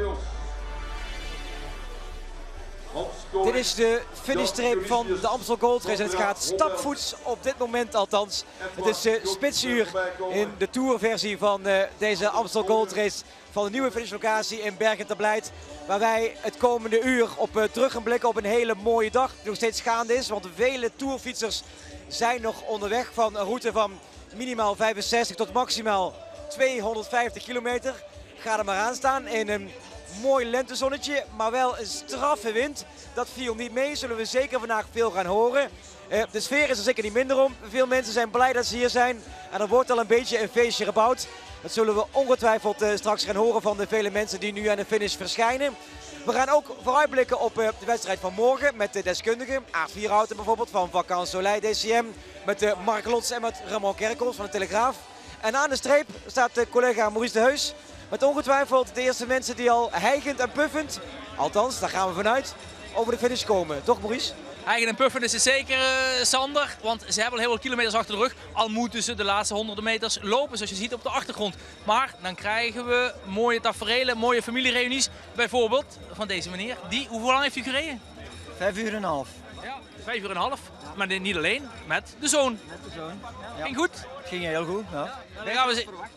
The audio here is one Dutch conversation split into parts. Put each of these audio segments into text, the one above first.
Dit is de finishstreep van de Amstel Gold Race en het gaat stapvoets op dit moment althans. Het is spitsuur in de tourversie van deze Amstel Gold Race van de nieuwe finishlocatie in Bergen ter Blijt. Waar wij het komende uur op terug gaan blikken op een hele mooie dag die nog steeds gaande is. Want vele tourfietsers zijn nog onderweg van een route van minimaal 65 tot maximaal 250 kilometer. Ga er maar aan staan in een mooi lentezonnetje, maar wel een straffe wind. Dat viel niet mee, zullen we zeker vandaag veel gaan horen. De sfeer is er zeker niet minder om. Veel mensen zijn blij dat ze hier zijn. En er wordt al een beetje een feestje gebouwd. Dat zullen we ongetwijfeld straks gaan horen van de vele mensen die nu aan de finish verschijnen. We gaan ook vooruitblikken op de wedstrijd van morgen met de deskundigen. Aart Vierhouten bijvoorbeeld van Vacances Soleil DCM. Met Mark Lots en met Ramon Kerkels van de Telegraaf. En aan de streep staat collega Maurice de Heus. Met ongetwijfeld de eerste mensen die al hijgend en puffend, althans daar gaan we vanuit, over de finish komen. Toch Maurice? Hijgend en puffend is het zeker, Sander. Want ze hebben al heel veel kilometers achter de rug. Al moeten ze de laatste honderden meters lopen, zoals je ziet op de achtergrond. Maar dan krijgen we mooie taferelen, mooie familiereunies. Bijvoorbeeld van deze meneer. Hoe lang heeft u gereden? 5,5 uur. Ja, 5,5 uur. Maar niet alleen, met de zoon. Met de zoon. Ja. Ging goed? Het ging heel goed, ja. Dan gaan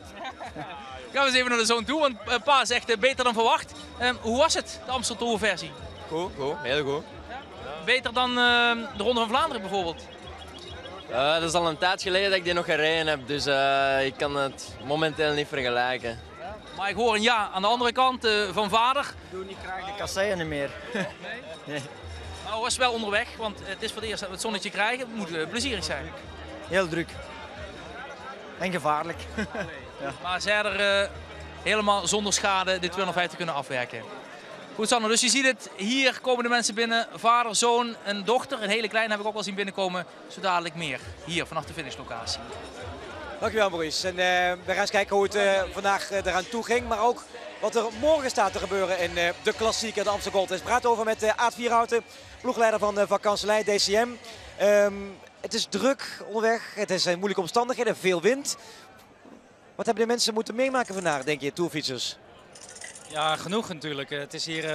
we eens even naar de zoon toe, want pa zegt beter dan verwacht. Hoe was het, de Amstel Tour versie? Goed, heel goed. Beter dan de Ronde van Vlaanderen bijvoorbeeld? Dat is al een tijd geleden dat ik die nog gereden heb, dus ik kan het momenteel niet vergelijken. Maar ik hoor een ja aan de andere kant van vader. Ik doe niet graag de kasseien niet meer. Nee. Maar hij was wel onderweg, want het is voor het eerst dat we het zonnetje krijgen. Het moet plezierig zijn. Heel druk. En gevaarlijk. Ja. Maar zij er helemaal zonder schade de 250 kunnen afwerken. Goed Sander, dus je ziet het, hier komen de mensen binnen, vader, zoon en dochter. Een hele kleine heb ik ook al zien binnenkomen, zo dadelijk meer. Hier vanaf de finishlocatie. Dankjewel Maurice. En we gaan eens kijken hoe het vandaag eraan toe ging, maar ook wat er morgen staat te gebeuren in de klassieker, de Amstel Gold Race. We praten over met Aart Vierhouten, ploegleider van Vacances Soleil DCM. Het is druk onderweg, het is moeilijke omstandigheden, veel wind. Wat hebben de mensen moeten meemaken vandaag, denk je, tourfietsers? Ja, genoeg natuurlijk. Het is hier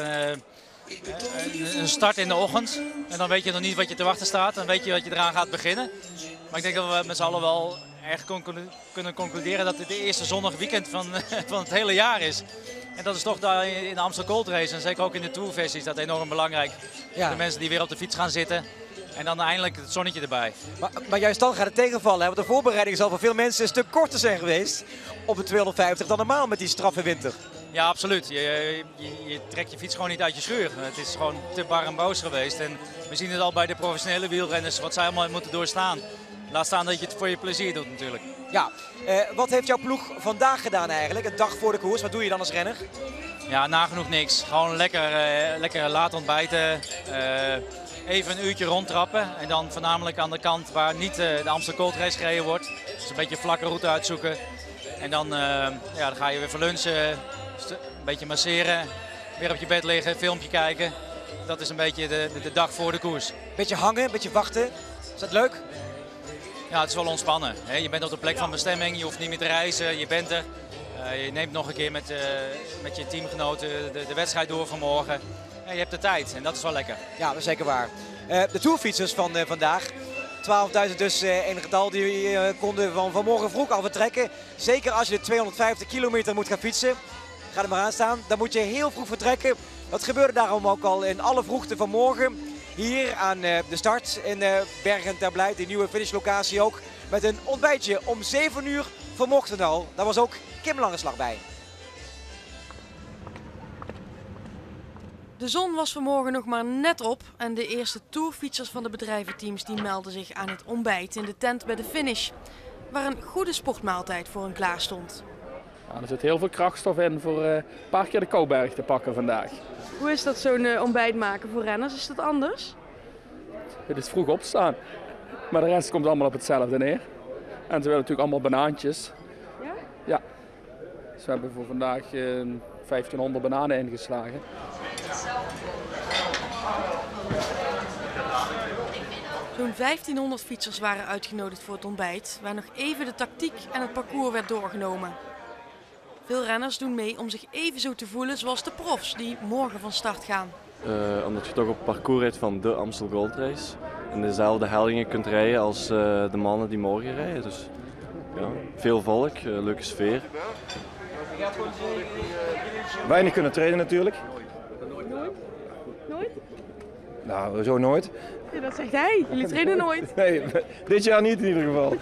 een start in de ochtend. En dan weet je nog niet wat je te wachten staat. Dan weet je wat je eraan gaat beginnen. Maar ik denk dat we met z'n allen wel erg kunnen concluderen dat dit de eerste zonnige weekend van het hele jaar is. En dat is toch daar in de Amstel Gold Race en zeker ook in de Tourversie is dat enorm belangrijk. Ja. De mensen die weer op de fiets gaan zitten. En dan eindelijk het zonnetje erbij. Maar juist dan gaat het tegenvallen. Hè? Want de voorbereiding zal voor veel mensen een stuk korter zijn geweest op de 250 dan normaal met die straffe winter. Ja, absoluut. Je trekt je fiets gewoon niet uit je schuur. Het is gewoon te bar en boos geweest. En we zien het al bij de professionele wielrenners wat zij allemaal moeten doorstaan. Laat staan dat je het voor je plezier doet natuurlijk. Ja, wat heeft jouw ploeg vandaag gedaan eigenlijk? Een dag voor de koers. Wat doe je dan als renner? Ja, nagenoeg niks. Gewoon lekker laat ontbijten. Even een uurtje rondtrappen en dan voornamelijk aan de kant waar niet de Amstel Gold Race gereden wordt. Dus een beetje een vlakke route uitzoeken. En dan ga je weer voor lunchen, een beetje masseren, weer op je bed liggen, filmpje kijken. Dat is een beetje de dag voor de koers. Beetje hangen, een beetje wachten. Is dat leuk? Ja, het is wel ontspannen. Je bent op de plek van bestemming, je hoeft niet meer te reizen, je bent er. Je neemt nog een keer met je teamgenoten de wedstrijd door van morgen. Je hebt de tijd en dat is wel lekker. Ja, dat is zeker waar. De tourfietsers van vandaag, 12.000 dus in getal, die konden van vanmorgen vroeg al vertrekken. Zeker als je de 250 kilometer moet gaan fietsen, ga er maar aan staan. Dan moet je heel vroeg vertrekken. Dat gebeurde daarom ook al in alle vroegte vanmorgen. Hier aan de start in Bergen ter Blijt, die nieuwe finishlocatie ook. Met een ontbijtje om 7 uur vanochtend al. Daar was ook Kim Langeslag bij. De zon was vanmorgen nog maar net op en de eerste tourfietsers van de bedrijventeams die melden zich aan het ontbijt in de tent bij de finish, waar een goede sportmaaltijd voor hen klaar stond. Ja, er zit heel veel krachtstof in voor een paar keer de Kouberg te pakken vandaag. Hoe is dat zo'n ontbijt maken voor renners? Is dat anders? Het is vroeg opstaan, maar de rest komt allemaal op hetzelfde neer. En ze willen natuurlijk allemaal banaantjes. Ja? Ja. Dus we hebben voor vandaag 1500 bananen ingeslagen. Zo'n 1500 fietsers waren uitgenodigd voor het ontbijt, waar nog even de tactiek en het parcours werd doorgenomen. Veel renners doen mee om zich even zo te voelen zoals de profs die morgen van start gaan. Omdat je toch op het parcours rijdt van de Amstel Gold Race. En dezelfde hellingen kunt rijden als de mannen die morgen rijden. Dus ja, veel volk, leuke sfeer. Weinig kunnen trainen natuurlijk. Nooit? Nou, zo nooit. Ja, dat zegt hij. Jullie trainen nooit. Nee, dit jaar niet in ieder geval.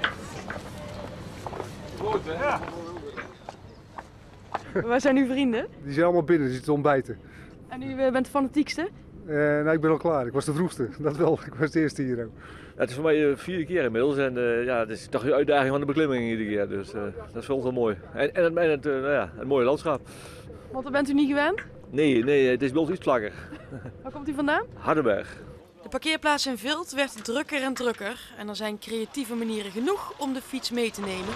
Waar zijn uw vrienden? Die zijn allemaal binnen, die zitten ontbijten. En u bent de fanatiekste? Nou, ik ben al klaar. Ik was de vroegste. Dat wel. Ik was de eerste hier ook. Ja, het is voor mij de 4e keer inmiddels en ja, het is toch de uitdaging van de beklimming iedere keer. Dus dat is voor ons wel mooi. En het mooie landschap. Want dan bent u niet gewend? Nee, het is bij ons iets vlakker. Waar komt u vandaan? Hardenberg. De parkeerplaats in Vilt werd drukker en drukker. En er zijn creatieve manieren genoeg om de fiets mee te nemen.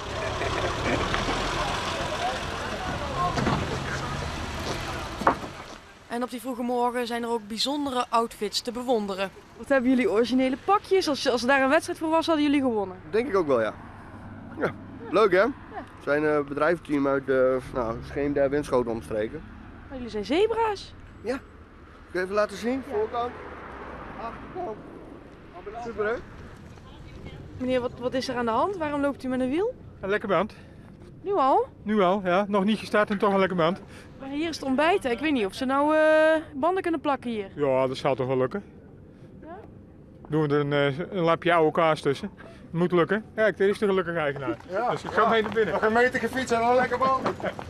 En op die vroege morgen zijn er ook bijzondere outfits te bewonderen. Wat hebben jullie originele pakjes? Als er daar een wedstrijd voor was, hadden jullie gewonnen. Denk ik ook wel, ja. Ja, leuk hè? We zijn een bedrijventeam uit Scheen der Winschoten omstreken. Maar jullie zijn zebra's. Ja. Kun je even laten zien? Voorkant, achterkant. Super hè? Meneer, wat is er aan de hand? Waarom loopt u met een wiel? Een lekker band. Nu al? Nu al, ja. Nog niet gestart en toch een lekker band. Maar hier is het ontbijten. Ik weet niet of ze nou banden kunnen plakken hier. Ja, dat zal toch wel lukken. Ja? Doen we er een lapje oude kaas tussen. Moet lukken. Kijk, dit is de gelukkige eigenaar. Ja, dus ik ga mee naar binnen. Nog een meter gefietst en een lekker band.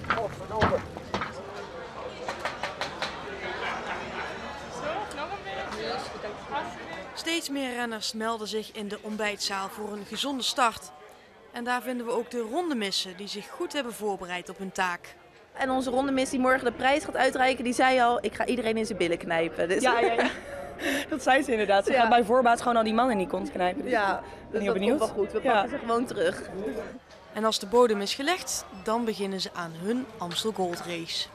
Steeds meer renners melden zich in de ontbijtzaal voor een gezonde start. En daar vinden we ook de rondemissen die zich goed hebben voorbereid op hun taak. En onze rondemiss die morgen de prijs gaat uitreiken, die zei al, ik ga iedereen in zijn billen knijpen. Dus... Ja. Dat zei ze inderdaad. Ze gaat bij voorbaat gewoon al die man in die kont knijpen. Dus ja, ben dus dat komt wel goed. We pakken ze gewoon terug. En als de bodem is gelegd, dan beginnen ze aan hun Amstel Gold Race.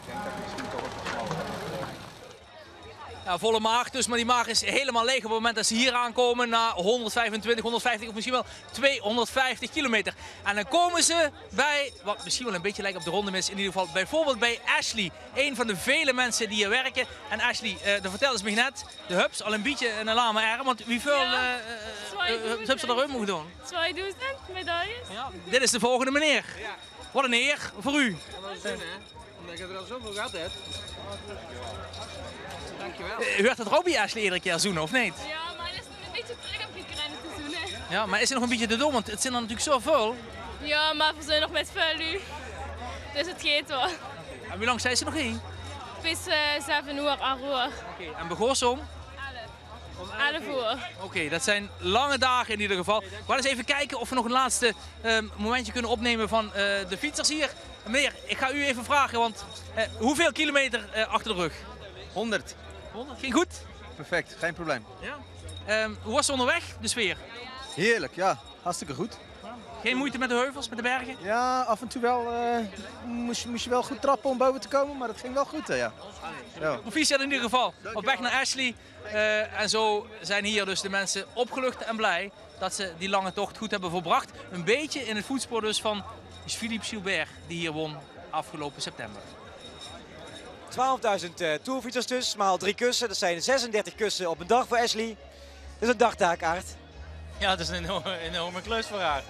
Ja, volle maag dus, maar die maag is helemaal leeg op het moment dat ze hier aankomen na 125, 150 of misschien wel 250 kilometer. En dan komen ze bij, wat misschien wel een beetje lijkt op de rondemiss, in ieder geval bijvoorbeeld bij Ashley. Een van de vele mensen die hier werken. En Ashley, dat vertelde ze me net, de hubs al een beetje een lame erg, want wie veel hubs er erin moet doen? 2000 medailles. Ja, dit is de volgende meneer. Wat een eer voor u. Omdat ik er al zoveel gehad heb. Dankjewel. U had het er ook bij Ashley iedere keer zoenen, of niet? Ja, maar het is een beetje terug op je kruinen te zoenen. Ja, maar is er nog een beetje te doen, want het zijn er natuurlijk zo veel. Ja, maar we zijn nog met veel nu. Dus het gaat wel. En hoe lang zijn ze nog in? Bis 7 uur, 8 uur. Oké, en begon ze om? 11 uur. Oké, dat zijn lange dagen in ieder geval. We gaan eens even kijken of we nog een laatste momentje kunnen opnemen van de fietsers hier. Meneer, ik ga u even vragen, want hoeveel kilometer achter de rug? 100. 100? Ging goed? Perfect, geen probleem. Ja. Hoe was het onderweg, de sfeer? Heerlijk, ja. Hartstikke goed. Geen moeite met de heuvels, met de bergen? Ja, af en toe wel. Moest je wel goed trappen om boven te komen, maar dat ging wel goed, ja. Proficiat in ieder geval. Op weg naar Ashley. En zo zijn hier dus de mensen opgelucht en blij dat ze die lange tocht goed hebben volbracht. Een beetje in het voetspoor dus van Philippe Gilbert, die hier won afgelopen september. 12.000 toerfietsers dus, maal 3 kussen. Dat zijn 36 kussen op een dag voor Ashley. Dat is een dagtaak, Aart. Ja, dat is een enorme klus voor haar.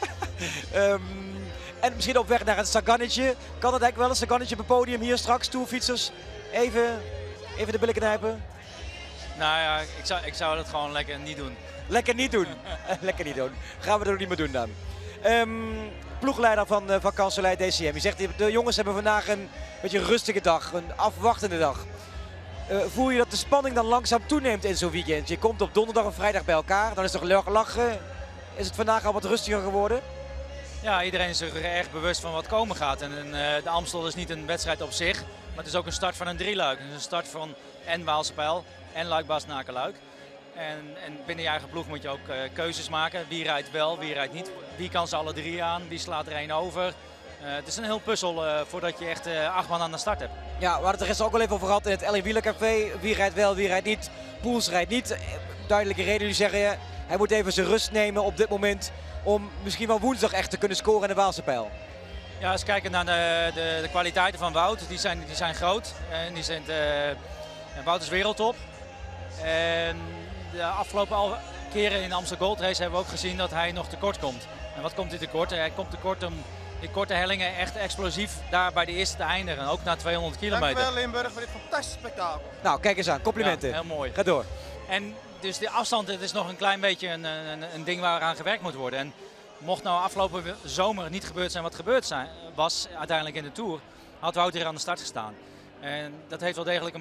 En misschien op weg naar een Sagannetje. Kan het eigenlijk wel een Sagannetje op het podium hier straks, toerfietsers? Even de billen knijpen. Nou ja, ik zou dat gewoon lekker niet doen. Lekker niet doen? Lekker niet doen. Gaan we er ook niet meer doen dan. Ploegleider van Kanselij DCM. Je zegt, de jongens hebben vandaag een beetje een rustige dag, een afwachtende dag. Voel je dat de spanning dan langzaam toeneemt in zo'n weekend? Je komt op donderdag en vrijdag bij elkaar, dan is het toch lachen. Is het vandaag al wat rustiger geworden? Ja, iedereen is er erg bewust van wat komen gaat. En de Amstel is niet een wedstrijd op zich, maar het is ook een start van een drieluik. Het is een start van en Waalspijl en Luik-Bastenaken-Luik. En binnen je eigen ploeg moet je ook keuzes maken. Wie rijdt wel, wie rijdt niet. Wie kan ze alle drie aan, wie slaat er één over. Het is een heel puzzel voordat je echt 8 man aan de start hebt. Ja, we hadden het er gisteren ook al even over gehad in het Elling Wielercafé. Wie rijdt wel, wie rijdt niet. Poels rijdt niet. Duidelijke reden, jullie zeggen hij moet even zijn rust nemen op dit moment. Om misschien wel woensdag echt te kunnen scoren in de Waalse Pijl. Ja, als we kijken naar de kwaliteiten van Wout, die zijn groot. En Wout is wereldtop. En de afgelopen keren in de Amstel Gold Race hebben we ook gezien dat hij nog tekort komt. En wat komt hij tekort? Hij komt tekort om die korte hellingen echt explosief daar bij de eerste te eindigen. Ook na 200 kilometer. Dankjewel Limburg voor dit fantastische spektakel. Nou, kijk eens aan. Complimenten. Ja, heel mooi. Ga door. En dus de afstand, het is nog een klein beetje een ding waar aan gewerkt moet worden. En mocht nou afgelopen zomer niet gebeurd zijn wat gebeurd was uiteindelijk in de Tour, had Wout hier aan de start gestaan. En dat heeft wel degelijk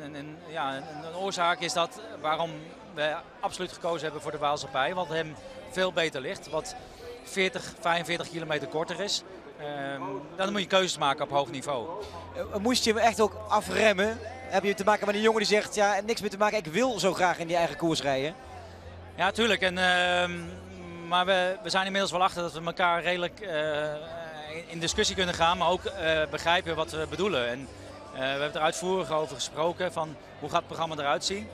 een oorzaak, is dat waarom we absoluut gekozen hebben voor de Waalse Pij. Wat hem veel beter ligt, wat 45 kilometer korter is. Dan moet je keuzes maken op hoog niveau. Moest je hem echt ook afremmen? Heb je te maken met een jongen die zegt, ja, niks meer te maken, ik wil zo graag in die eigen koers rijden? Ja, tuurlijk. Maar we zijn inmiddels wel achter dat we elkaar redelijk in discussie kunnen gaan, maar ook begrijpen wat we bedoelen. En we hebben er uitvoerig over gesproken van hoe gaat het programma eruit zien.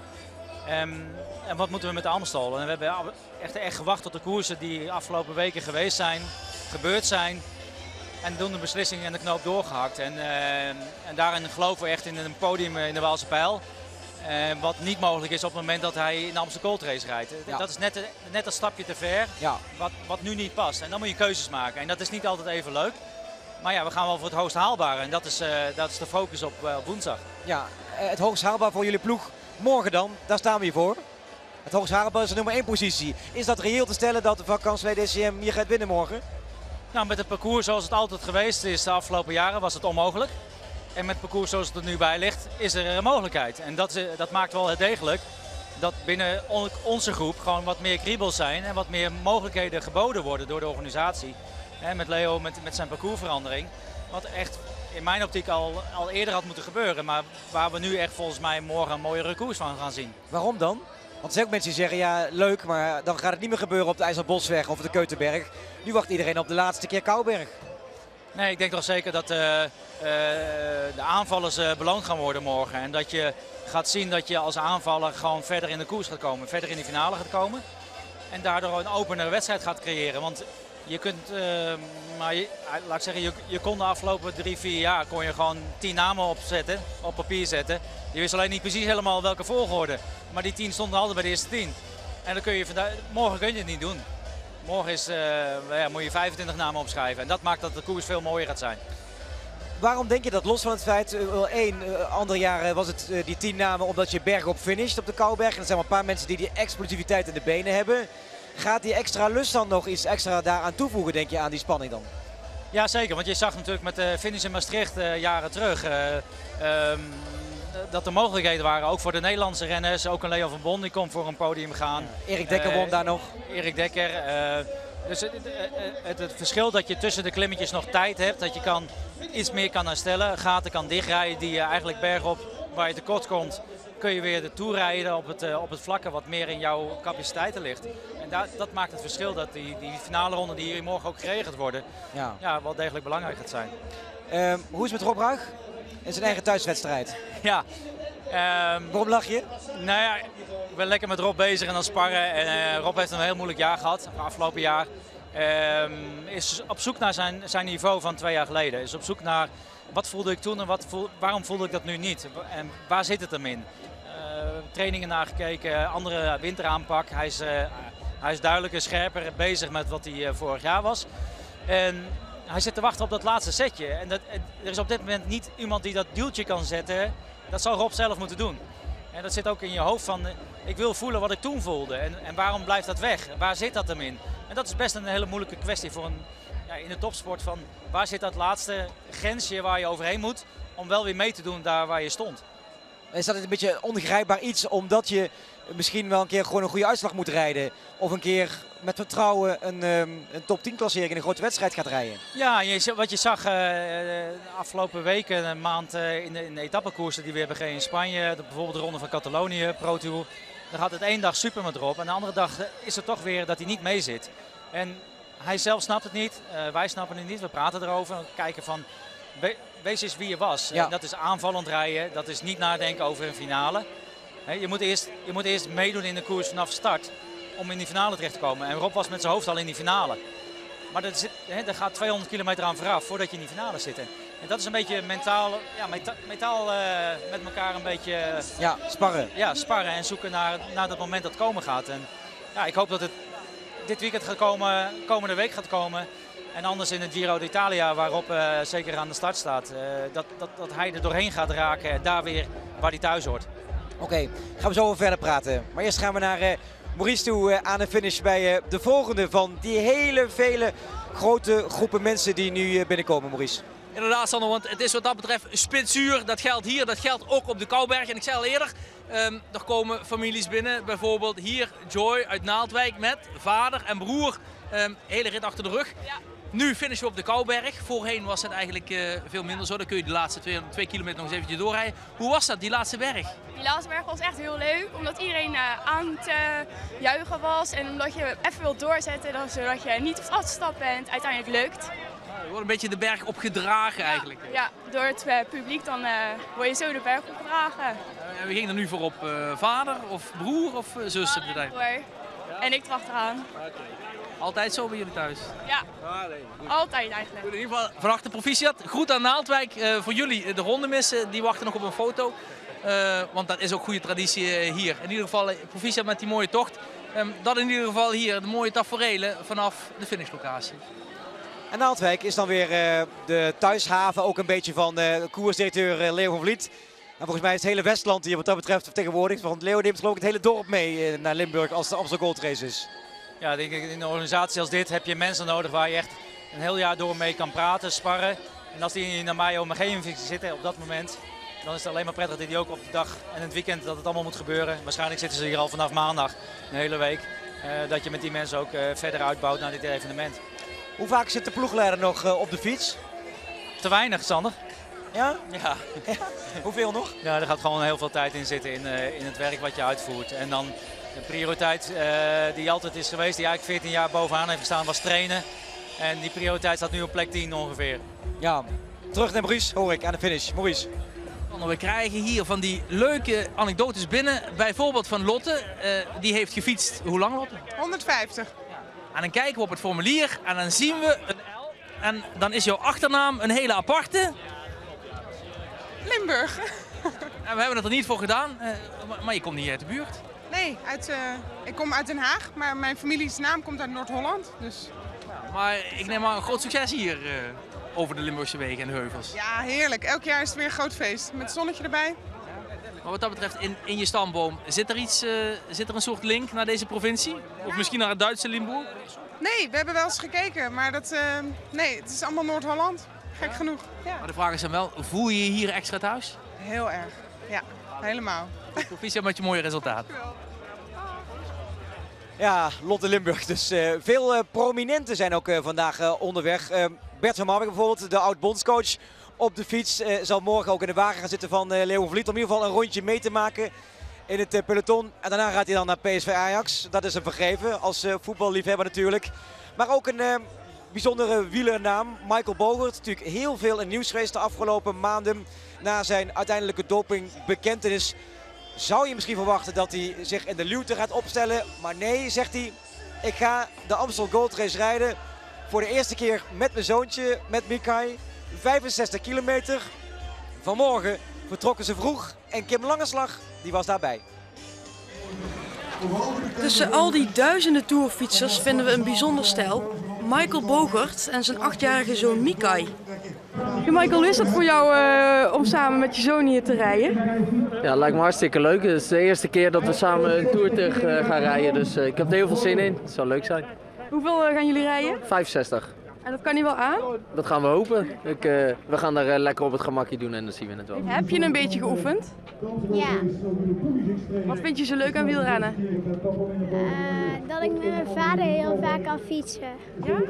En wat moeten we met de Amstel? En we hebben echt gewacht tot de koersen die afgelopen weken gebeurd zijn. En toen de beslissing en de knoop doorgehakt. En daarin geloven we echt in een podium in de Waalse Pijl. Wat niet mogelijk is op het moment dat hij in de Amstel Gold Race rijdt. Ja. Dat is net een stapje te ver, wat nu niet past. En dan moet je keuzes maken. En dat is niet altijd even leuk. Maar ja, we gaan wel voor het hoogst haalbare. En dat is de focus op woensdag. Ja, het hoogst haalbaar voor jullie ploeg. Morgen dan, daar staan we hier voor. Het hoogst haalbaar is de nummer 1 positie. Is dat reëel te stellen dat de Vacansoleil DCM hier gaat winnen morgen? Nou, met het parcours zoals het altijd geweest is de afgelopen jaren was het onmogelijk. En met het parcours zoals het er nu bij ligt is er een mogelijkheid. En dat maakt wel het degelijk dat binnen onze groep gewoon wat meer kriebels zijn. En wat meer mogelijkheden geboden worden door de organisatie. En met Leo met zijn parcoursverandering. Wat echt in mijn optiek al eerder had moeten gebeuren. Maar waar we nu echt volgens mij morgen een mooie koers van gaan zien. Waarom dan? Want er zijn ook mensen die zeggen, ja leuk, maar dan gaat het niet meer gebeuren op de IJsselbosweg of de Keutenberg. Nu wacht iedereen op de laatste keer Kouwberg. Nee, ik denk toch zeker dat de aanvallers beloond gaan worden morgen. En dat je gaat zien dat je als aanvaller gewoon verder in de koers gaat komen, verder in de finale gaat komen. En daardoor een openere wedstrijd gaat creëren. Want je kunt, laat ik zeggen, je kon de afgelopen 3-4 jaar kon je gewoon 10 namen op papier zetten. Je wist alleen niet precies helemaal welke volgorde. Maar die 10 stonden altijd bij de eerste 10. En dan morgen kun je het niet doen. Morgen moet je 25 namen opschrijven. En dat maakt dat de koers veel mooier gaat zijn. Waarom denk je dat, los van het feit, andere jaren was het die 10 namen omdat je bergop finisht op de Kouwberg. En er zijn maar een paar mensen die explosiviteit in de benen hebben. Gaat die extra lust dan nog iets extra daaraan toevoegen, denk je, aan die spanning dan? Ja, zeker. Want je zag natuurlijk met de finish in Maastricht jaren terug dat er mogelijkheden waren, ook voor de Nederlandse renners. Ook een Leo van Bon, die kon voor een podium gaan. Ja, Erik Dekker won daar nog. Erik Dekker. Dus het verschil dat je tussen de klimmetjes nog tijd hebt, dat je iets meer kan herstellen, gaten kan dichtrijden die je eigenlijk bergop, waar je tekort komt, kun je weer de Tour rijden op het vlakke wat meer in jouw capaciteiten ligt. En dat maakt het verschil dat die finale ronde die hier morgen ook geregeld worden, wel degelijk belangrijk gaat zijn. Hoe is het met Rob Ruig in zijn eigen thuiswedstrijd? Ja. Waarom lach je? Nou ja, ik ben lekker met Rob bezig en aan het sparren. En Rob heeft een heel moeilijk jaar gehad, afgelopen jaar. Is op zoek naar zijn niveau van 2 jaar geleden. Is op zoek naar wat voelde ik toen en waarom voelde ik dat nu niet? En waar zit het hem in? Trainingen nagekeken, andere winteraanpak. Hij is duidelijker, scherper bezig met wat hij vorig jaar was. En hij zit te wachten op dat laatste setje. En er is op dit moment niet iemand die dat duwtje kan zetten. Dat zal Rob zelf moeten doen. En dat zit ook in je hoofd van, ik wil voelen wat ik toen voelde. En waarom blijft dat weg? Waar zit dat hem in? En dat is best een hele moeilijke kwestie voor in de topsport. Van waar zit dat laatste grensje waar je overheen moet om wel weer mee te doen daar waar je stond? Is dat een beetje ongrijpbaar iets omdat je misschien wel een keer gewoon een goede uitslag moet rijden? Of een keer met vertrouwen een top 10 klassering in een grote wedstrijd gaat rijden? Ja, wat je zag de afgelopen weken, een maand in de etappekoersen die we hebben gereden in Spanje. Bijvoorbeeld de Ronde van Catalonië, Pro Tour. Dan gaat het 1 dag super met Rob en de andere dag is het toch weer dat hij niet mee zit. En hij zelf snapt het niet, wij snappen het niet, we praten erover. Kijken van, wees eens wie je was. Ja. Dat is aanvallend rijden, dat is niet nadenken over een finale. Je moet eerst meedoen in de koers vanaf start om in die finale terecht te komen. En Rob was met zijn hoofd al in die finale. Maar er gaat 200 kilometer aan vooraf voordat je in die finale zit. En dat is een beetje mentaal met elkaar een beetje... sparren. Ja, sparren en zoeken naar dat moment dat komen gaat. En ja, ik hoop dat het dit weekend gaat komen, komende week gaat komen. En anders in het Giro d'Italia, waarop zeker aan de start staat, dat hij er doorheen gaat raken en daar weer waar hij thuis hoort. Oké, gaan we zo verder praten. Maar eerst gaan we naar Maurice toe aan de finish bij de volgende van die hele vele grote groepen mensen die nu binnenkomen, Maurice. Inderdaad, Sander, want het is wat dat betreft spitsuur. Dat geldt hier, dat geldt ook op de Kouberg. En ik zei al eerder, er komen families binnen. Bijvoorbeeld hier Joy uit Naaldwijk met vader en broer. Hele rit achter de rug. Ja. Nu finishen we op de Kouberg. Voorheen was het eigenlijk veel minder zo. Dan kun je de laatste 2 kilometer nog eens eventjes doorrijden. Hoe was dat, die laatste berg? Die laatste berg was echt heel leuk. Omdat iedereen aan het juichen was. En omdat je even wilt doorzetten. Zodat je niet op het afstand bent. Uiteindelijk lukt. Je wordt een beetje de berg opgedragen eigenlijk. Ja, door het publiek dan word je zo de berg opgedragen. Wie ging er nu voor op? Vader of broer of zus? Broer. En ik erachteraan. Altijd zo bij jullie thuis? Ja, altijd eigenlijk. In ieder geval van harte proficiat. Groet aan Naaldwijk. Voor jullie de ronde missen, die wachten nog op een foto. Want dat is ook goede traditie hier. In ieder geval proficiat met die mooie tocht. Dat in ieder geval hier de mooie taferelen vanaf de finishlocatie. En Naaldwijk is dan weer de thuishaven ook een beetje van koersdirecteur Leo van Vliet. En volgens mij is het hele Westland hier wat dat betreft vertegenwoordigd. Want Leo neemt geloof ik het hele dorp mee naar Limburg als de Amstel Gold Race is. Ja, denk ik, in een organisatie als dit heb je mensen nodig waar je echt een heel jaar door mee kan praten, sparren. En als die naar mij omgeving zitten op dat moment, dan is het alleen maar prettig dat die ook op de dag en het weekend dat het allemaal moet gebeuren. Waarschijnlijk zitten ze hier al vanaf maandag, een hele week. Dat je met die mensen ook verder uitbouwt naar dit evenement. Hoe vaak zit de ploegleider nog op de fiets? Te weinig, Sander. Ja? Ja. Hoeveel nog? Ja, er gaat gewoon heel veel tijd in zitten in het werk wat je uitvoert. En dan de prioriteit die altijd is geweest, die eigenlijk 14 jaar bovenaan heeft gestaan, was trainen. En die prioriteit staat nu op plek 10 ongeveer. Ja, terug naar Maurice hoor ik aan de finish. Maurice. We krijgen hier van die leuke anekdotes binnen. Bijvoorbeeld van Lotte. Die heeft gefietst. Hoe lang, Lotte? 150. En dan kijken we op het formulier en dan zien we een L. En dan is jouw achternaam een hele aparte. Limburg. En we hebben het er niet voor gedaan. Maar je komt niet uit de buurt. Nee, ik kom uit Den Haag. Maar mijn families naam komt uit Noord-Holland. Dus... Maar ik neem aan een groot succes hier over de Limburgse wegen en de heuvels. Ja, heerlijk. Elk jaar is het weer een groot feest. Met het zonnetje erbij. Maar wat dat betreft, in je stamboom, zit er een soort link naar deze provincie? Of misschien naar het Duitse Limburg? Nee, we hebben wel eens gekeken. Maar nee, het is allemaal Noord-Holland. Gek genoeg. Ja. Maar de vraag is dan wel, voel je je hier extra thuis? Heel erg. Ja, helemaal. Proficiat met je mooie resultaat. Ja, Lotte Limburg. Dus veel prominenten zijn ook vandaag onderweg. Bert van Marwijk bijvoorbeeld, de oud-bondscoach op de fiets. Zal morgen ook in de wagen gaan zitten van Leo van Vliet. Om in ieder geval een rondje mee te maken in het peloton. En daarna gaat hij dan naar PSV Ajax. Dat is hem vergeven als voetballiefhebber natuurlijk. Maar ook een bijzondere wielernaam, Michael Bogert. Natuurlijk heel veel in nieuws geweest de afgelopen maanden. Na zijn uiteindelijke dopingbekentenis zou je misschien verwachten dat hij zich in de luwte gaat opstellen. Maar nee, zegt hij, ik ga de Amstel Gold Race rijden. Voor de eerste keer met mijn zoontje, met Mikai. 65 kilometer. Vanmorgen vertrokken ze vroeg en Kim Langeslag die was daarbij. Tussen al die duizenden tourfietsers vinden we een bijzonder stel. Michael Bogert en zijn 8-jarige zoon Mikai. Michael, hoe is dat voor jou om samen met je zoon hier te rijden? Ja, het lijkt me hartstikke leuk. Het is de eerste keer dat we samen een toertocht gaan rijden, dus ik heb er heel veel zin in. Het zal leuk zijn. Hoeveel gaan jullie rijden? 65. En dat kan hij wel aan? Dat gaan we hopen. We gaan daar lekker op het gemakje doen en dan zien we het wel. Heb je een beetje geoefend? Ja. Wat vind je zo leuk aan wielrennen? Dat ik met mijn vader heel vaak kan fietsen. Ja?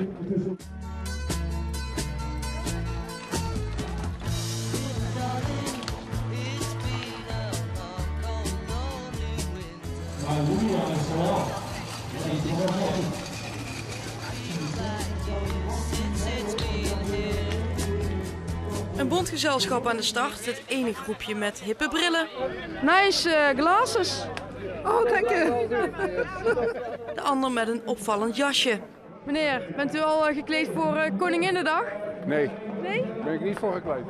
Een bondgezelschap aan de start, het ene groepje met hippe brillen. Nice glasses. Oh, kijk. De ander met een opvallend jasje. Meneer, bent u al gekleed voor Koninginnedag? Nee. Nee? Daar ben ik niet voor gekleed.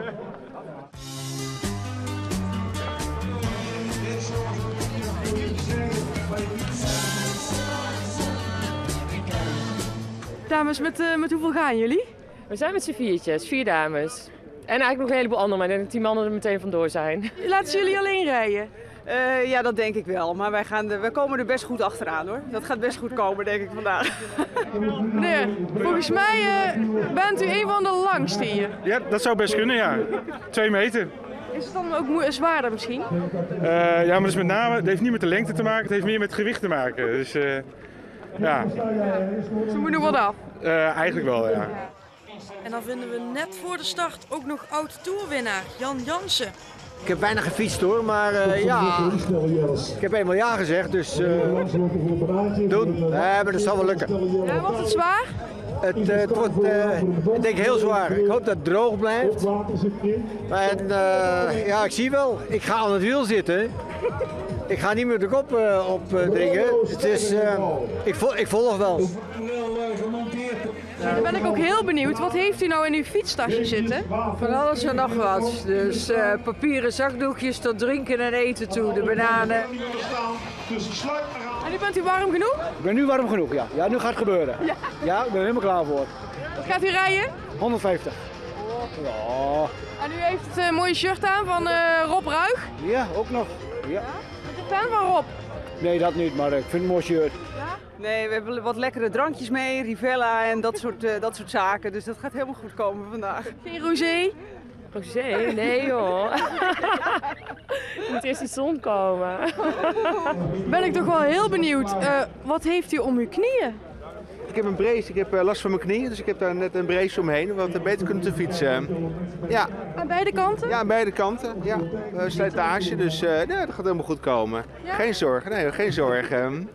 Dames, met hoeveel gaan jullie? We zijn met z'n viertjes, 4 dames. En eigenlijk nog een heleboel anderen, maar ik denk dat die mannen er meteen vandoor zijn. Laten ze jullie alleen rijden? Ja, dat denk ik wel. Maar wij komen er best goed achteraan hoor. Dat gaat best goed komen, denk ik vandaag. Meneer, volgens mij bent u een van de langste hier. Ja, dat zou best kunnen, ja. 2 meter. Is het dan ook zwaarder misschien? Ja, maar dat is met name, het heeft niet met de lengte te maken, het heeft meer met gewicht te maken. Dus ja. Ze moeten nog wat af. Eigenlijk wel, ja. En dan vinden we net voor de start ook nog oud-tourwinnaar Jan Jansen. Ik heb weinig gefietst hoor, maar ja, ik heb eenmaal ja gezegd, dus doen. Maar dat zal wel lukken. Ja, was het zwaar? Het wordt, ik denk heel zwaar. Ik hoop dat het droog blijft. Maar ja, ik zie wel. Ik ga aan het wiel zitten. Ik ga niet meer de kop opdringen. Het is, ik volg wel. Dan ben ik ook heel benieuwd. Wat heeft u nou in uw fietstasje zitten? Van alles en nog wat. Dus papieren zakdoekjes tot drinken en eten toe. De bananen. En nu bent u warm genoeg? Ik ben nu warm genoeg, ja. Ja, nu gaat het gebeuren. Ja. Ja, ik ben er helemaal klaar voor. Wat gaat u rijden? 150. Ja. En u heeft het mooie shirt aan van Rob Ruig? Ja, ook nog. Ja. Bent u fan van Rob? Nee, dat niet, maar ik vind het een mooi shirt. Nee, we hebben wat lekkere drankjes mee, Rivella en dat soort zaken. Dus dat gaat helemaal goed komen vandaag. Geen rosé? Rosé? Nee joh. Er moet eerst die zon komen. Ben ik toch wel heel benieuwd. Wat heeft u om uw knieën? Ik heb een brace, ik heb last van mijn knieën, dus ik heb daar net een brace omheen, om wat beter kunnen te fietsen. Ja. Aan beide kanten? Ja, aan beide kanten. Ja. Slijtage, dus ja, dat gaat helemaal goed komen. Ja? Geen zorgen, nee, geen zorgen.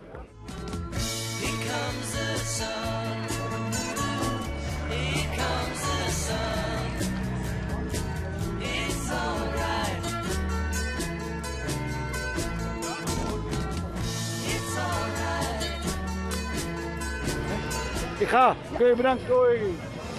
Ik ga. Oké, bedankt. Doei.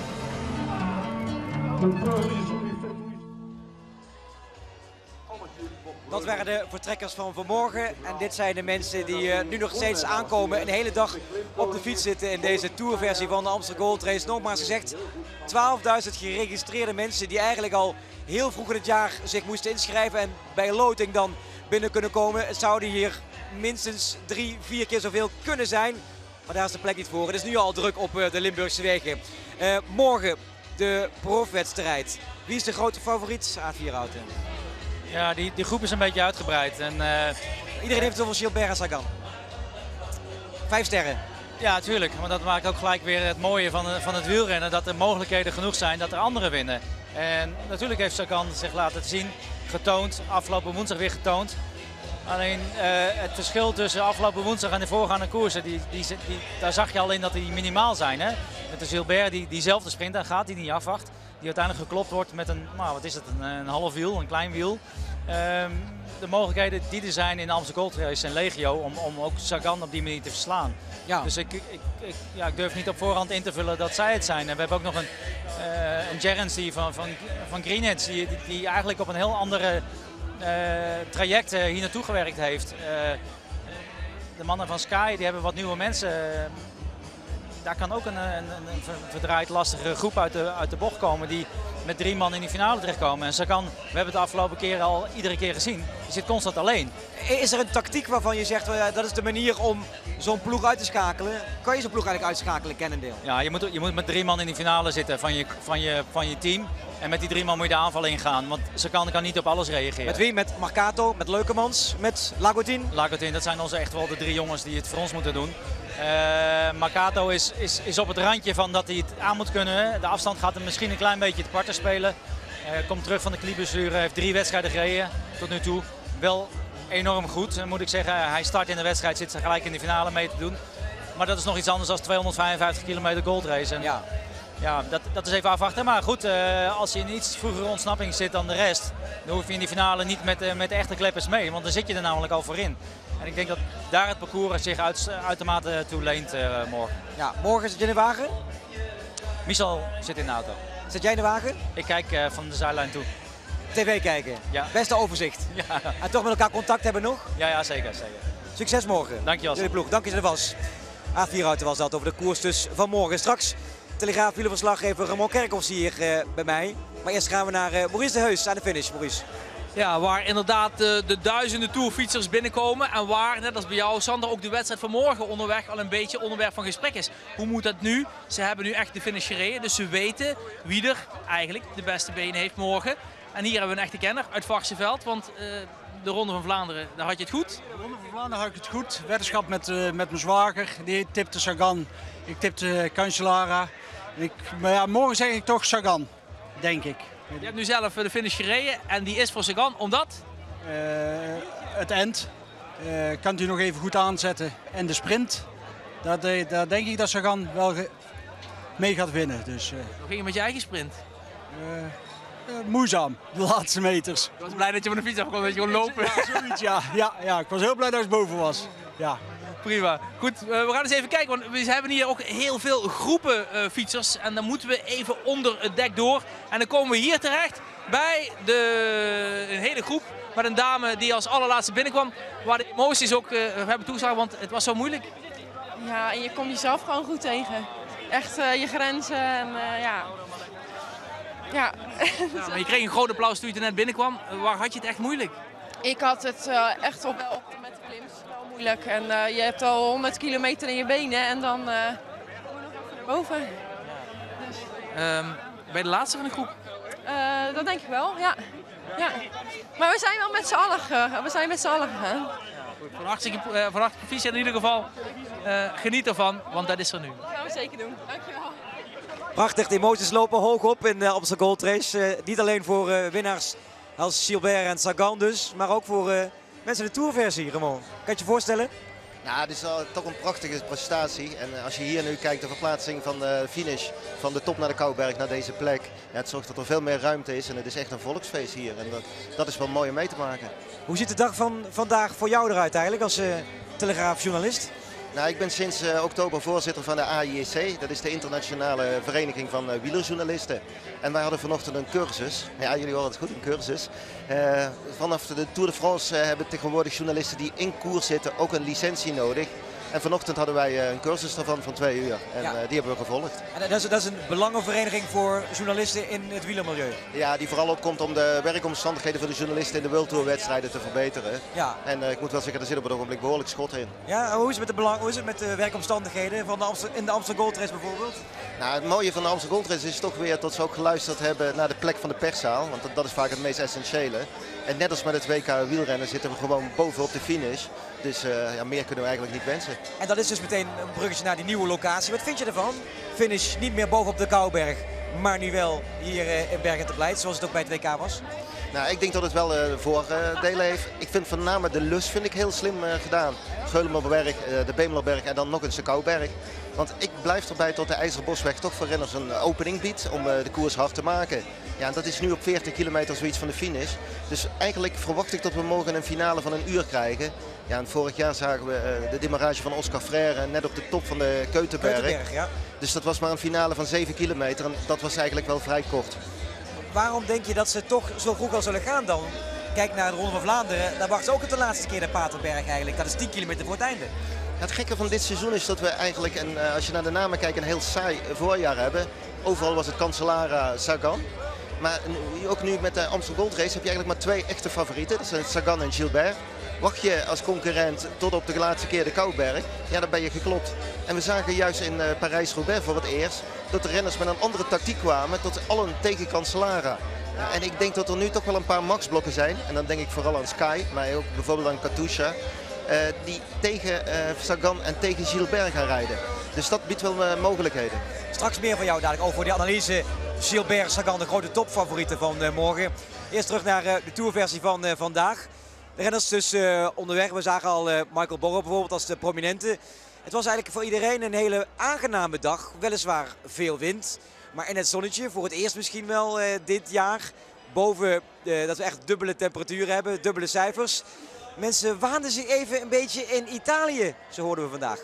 Dat waren de vertrekkers van vanmorgen. En dit zijn de mensen die nu nog steeds aankomen. Een hele dag op de fiets zitten in deze tourversie van de Amstel Gold Race. Nogmaals gezegd, 12.000 geregistreerde mensen die eigenlijk al heel vroeg in het jaar zich moesten inschrijven. En bij loting dan binnen kunnen komen. Het zouden hier minstens 3-4 keer zoveel kunnen zijn. Maar daar is de plek niet voor. Het is nu al druk op de Limburgse wegen. Morgen de profwedstrijd. Wie is de grote favoriet? A4 Houten. Ja, die groep is een beetje uitgebreid. En, iedereen heeft het over Gilbert en Sagan. 5 sterren. Ja, tuurlijk. Maar dat maakt ook gelijk weer het mooie van het wielrennen. Dat er mogelijkheden genoeg zijn dat er anderen winnen. En natuurlijk heeft Sagan zich laten zien. Getoond. Afgelopen woensdag weer getoond. Alleen het verschil tussen afgelopen woensdag en de voorgaande koersen, daar zag je al in dat die minimaal zijn. Hè? Met de Gilbert die zelf de sprint aan gaat, die niet afwacht. Die uiteindelijk geklopt wordt met een, nou, wat is het, een half wiel, een klein wiel. De mogelijkheden die er zijn in de Amstel Gold Race en legio om ook Sagan op die manier te verslaan. Ja. Dus ik durf niet op voorhand in te vullen dat zij het zijn. En we hebben ook nog een Gerrans van Greenwich die eigenlijk op een heel andere traject hier naartoe gewerkt heeft. De mannen van Sky die hebben wat nieuwe mensen. Daar kan ook een verdraaid lastige groep uit de bocht komen die met 3 man in die finale terechtkomen. En Sagan, we hebben het de afgelopen keer al iedere keer gezien, die zit constant alleen. Is er een tactiek waarvan je zegt, dat is de manier om zo'n ploeg uit te schakelen? Kan je zo'n ploeg eigenlijk uitschakelen, Cannondale? Ja, je moet met 3 man in die finale zitten van je team. En met die 3 man moet je de aanval ingaan, want Sagan kan niet op alles reageren. Met wie? Met Marcato, met Leukemans, met Lagoutin? Lagoutin, dat zijn echt wel de 3 jongens die het voor ons moeten doen. Marcato is op het randje van dat hij het aan moet kunnen. De afstand gaat hem misschien een klein beetje te parten spelen. Komt terug van de knieblessure, heeft 3 wedstrijden gereden tot nu toe. Wel enorm goed, moet ik zeggen. Hij start in de wedstrijd, zit gelijk in de finale mee te doen. Maar dat is nog iets anders dan 255 kilometer Gold Race. En ja, dat is even afwachten. Maar goed, als je in iets vroegere ontsnapping zit dan de rest, dan hoef je in die finale niet met de echte kleppers mee. Want dan zit je er namelijk al voor in. En ik denk dat daar het parcours zich uitermate toe leent morgen. Ja, morgen zit je in de wagen? Michel zit in de auto. Zit jij in de wagen? Ik kijk van de zijlijn toe. TV kijken? Ja. Beste overzicht. Ja. En toch met elkaar contact hebben nog? Ja, zeker. Succes morgen. Dankjewel. Jullie ploeg, dank je dat er was. A4 was dat over de koers dus van morgen. Straks Telegraaf wielerverslaggever Ramon Kerkhoffs hier bij mij. Maar eerst gaan we naar Maurice de Heus aan de finish. Maurice. Ja, waar inderdaad de duizenden tourfietsers binnenkomen en waar, net als bij jou Sander, ook de wedstrijd van morgen onderweg al een beetje onderwerp van gesprek is. Hoe moet dat nu? Ze hebben nu echt de finish gereden, dus ze weten wie er eigenlijk de beste benen heeft morgen. En hier hebben we een echte kenner uit Varsseveld, want de Ronde van Vlaanderen, daar had je het goed. De Ronde van Vlaanderen had ik het goed. Weddenschap met mijn zwager, die tipte Sagan. Ik tipte Cancellara. Maar ja, morgen zeg ik toch Sagan, denk ik. Je hebt nu zelf de finish gereden en die is voor Sagan, omdat? Het eind kan u nog even goed aanzetten. En de sprint, daar denk ik dat Sagan wel mee gaat winnen. Dus, Hoe ging het met je eigen sprint? Moeizaam, de laatste meters. Ik was blij dat je van de fiets afkwam, dat je kon lopen. Ja, zoiets, ja, ik was heel blij dat ik boven was. Ja. Prima. Goed, we gaan eens even kijken, want we hebben hier ook heel veel groepen fietsers. En dan moeten we even onder het dek door. En dan komen we hier terecht bij een hele groep met een dame die als allerlaatste binnenkwam. Waar de emoties ook hebben toegestaan, want het was zo moeilijk. Ja, en je komt jezelf gewoon goed tegen. Echt je grenzen en ja. Ja, maar je kreeg een groot applaus toen je er net binnenkwam. Waar had je het echt moeilijk? Ik had het echt wel met de klims wel moeilijk. En je hebt al 100 kilometer in je benen en dan moet je nog even naar boven. Dus. Ben je de laatste van de groep? Dat denk ik wel, ja. Maar we zijn wel met z'n allen gegaan. Van harte proficiat in ieder geval. Geniet ervan, want dat is er nu. Dat gaan we zeker doen. Dankjewel. Prachtig, de emoties lopen hoog op in de Amstel Gold Race. Niet alleen voor winnaars als Gilbert en Sagan dus, maar ook voor mensen in de tourversie, Ramon. Kan je het je voorstellen? Nou, het is toch een prachtige prestatie. En als je hier nu kijkt, de verplaatsing van de finish van de top naar de Kouberg, naar deze plek. Ja, het zorgt dat er veel meer ruimte is en het is echt een volksfeest hier. En dat is wel mooi om mee te maken. Hoe ziet de dag van vandaag voor jou eruit eigenlijk als Telegraaf-journalist? Nou, ik ben sinds oktober voorzitter van de AIEC. Dat is de internationale vereniging van wielerjournalisten. En wij hadden vanochtend een cursus. Ja, jullie horen het goed, een cursus. Vanaf de Tour de France hebben tegenwoordig journalisten die in koers zitten ook een licentie nodig. En vanochtend hadden wij een cursus daarvan van 2 uur. En die hebben we gevolgd. En dat is een belangenvereniging voor journalisten in het wielermilieu? Ja, die vooral opkomt om de werkomstandigheden van de journalisten in de World Tour wedstrijden te verbeteren. Ja. En ik moet wel zeggen, er zit op het ogenblik behoorlijk schot in. Ja, hoe is het met de werkomstandigheden van in de Amstel Gold Race bijvoorbeeld? Nou, het mooie van de Amstel Gold Race is toch weer dat ze ook geluisterd hebben naar de plek van de perszaal. Want dat is vaak het meest essentiële. En net als met het WK wielrennen zitten we gewoon bovenop de finish. Dus meer kunnen we eigenlijk niet wensen. En dat is dus meteen een bruggetje naar die nieuwe locatie. Wat vind je ervan? Finish niet meer bovenop de Kouberg, maar nu wel hier in Bergen te Blijt, zoals het ook bij het WK was. Nou, ik denk dat het wel voordelen heeft. Ik vind van name de lus heel slim gedaan. Geulemerberg, de Bemelerberg en dan nog eens de Kouberg. Want ik blijf erbij tot de IJzerbosweg toch voor renners een opening biedt om de koers hard te maken. Ja, en dat is nu op 40 kilometer zoiets van de finish. Dus eigenlijk verwacht ik dat we morgen een finale van 1 uur krijgen. Ja, en vorig jaar zagen we de demarrage van Oscar Freire net op de top van de Keutenberg. Ja. Dus dat was maar een finale van 7 kilometer en dat was eigenlijk wel vrij kort. Waarom denk je dat ze toch zo vroeg al zullen gaan dan? Kijk naar de Ronde van Vlaanderen, daar wachten ze ook het de laatste keer naar Paterberg eigenlijk. Dat is 10 kilometer voor het einde. Het gekke van dit seizoen is dat we eigenlijk, als je naar de namen kijkt, een heel saai voorjaar hebben. Overal was het Cancellara, Sagan. Maar ook nu met de Amstel Gold Race heb je eigenlijk maar 2 echte favorieten. Dat zijn Sagan en Gilbert. Wacht je als concurrent tot op de laatste keer de Kouberg, ja, dan ben je geklopt. En we zagen juist in Parijs-Roubaix voor het eerst dat de renners met een andere tactiek kwamen tot allen tegen Cancellara. Ja, en ik denk dat er nu toch wel een paar maxblokken zijn. En dan denk ik vooral aan Sky, maar ook bijvoorbeeld aan Katusha. Die tegen Sagan en tegen Gilbert gaan rijden. Dus dat biedt wel mogelijkheden. Straks meer van jou dadelijk over die analyse. Gilbert, Sagan, de grote topfavorieten van morgen. Eerst terug naar de tourversie van vandaag. De renners dus onderweg. We zagen al Michael Borro bijvoorbeeld als de prominente. Het was eigenlijk voor iedereen een hele aangename dag. Weliswaar veel wind, maar in het zonnetje. Voor het eerst misschien wel dit jaar. Boven dat we echt dubbele temperaturen hebben, dubbele cijfers. Mensen waanden zich even een beetje in Italië, zo hoorden we vandaag.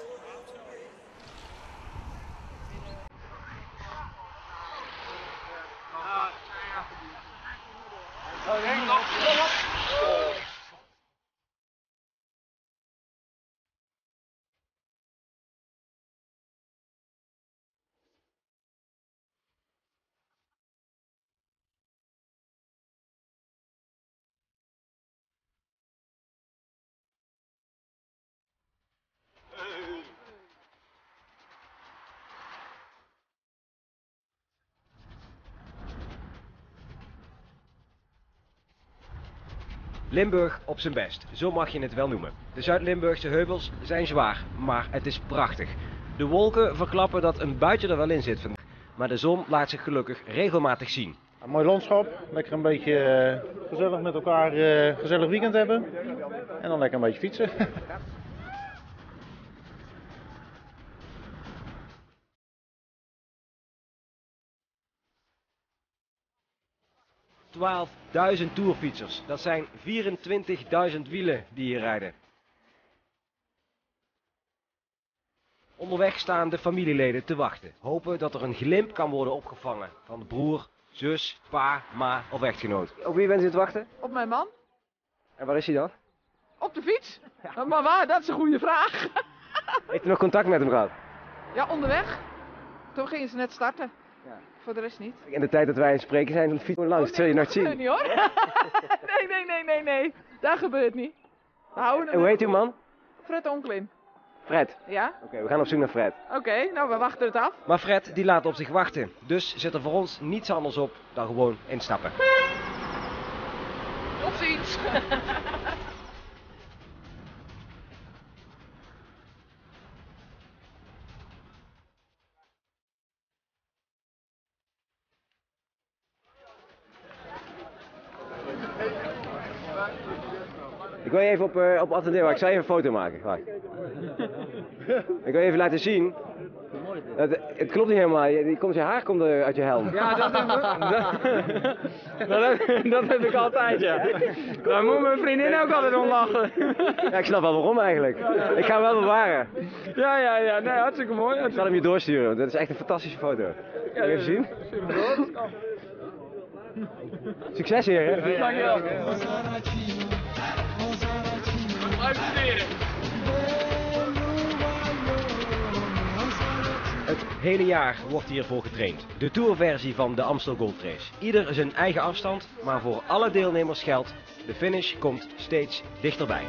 Limburg op zijn best, zo mag je het wel noemen. De Zuid-Limburgse heuvels zijn zwaar, maar het is prachtig. De wolken verklappen dat een buitje er wel in zit vandaag, maar de zon laat zich gelukkig regelmatig zien. Een mooi landschap, lekker een beetje gezellig met elkaar gezellig weekend hebben en dan lekker een beetje fietsen. 12.000 toerfietsers, dat zijn 24.000 wielen die hier rijden. Onderweg staan de familieleden te wachten, hopen dat er een glimp kan worden opgevangen van de broer, zus, pa, ma of echtgenoot. Op wie bent u te wachten? Op mijn man. En waar is hij dan? Op de fiets. Ja. Maar waar? Dat is een goede vraag. Heeft u nog contact met hem gehad? Ja, onderweg. Toen gingen ze net starten. Ja. Voor de rest niet. In de tijd dat wij aan het spreken zijn, fiets gewoon langs. Dat zul je nog zien. Dat gebeurt niet hoor. Nee. Dat gebeurt niet. We houden hem. En hoe heet uw man? Fred Onklin. Fred? Ja? Oké, we gaan op zoek naar Fred. Oké, nou we wachten het af. Maar Fred die laat op zich wachten. Dus zit er voor ons niets anders op dan gewoon instappen. Tot ziens. Ik wil je even op attenderen, ik zal even een foto maken. Wacht. Ik wil je even laten zien. Het klopt niet helemaal, je haar komt uit je helm. Ja, dat heb ik altijd, ja. Daar moet mijn vriendin ook altijd om lachen. Ja, ik snap wel waarom eigenlijk. Ik ga hem wel bewaren. Ja, nee, hartstikke mooi. Ik zal hem je doorsturen, want dit is echt een fantastische foto. Wil je even zien? Succes hier, hè? Dankjewel. Het hele jaar wordt hiervoor getraind. De tourversie van de Amstel Gold Race. Ieder zijn eigen afstand, maar voor alle deelnemers geldt, de finish komt steeds dichterbij.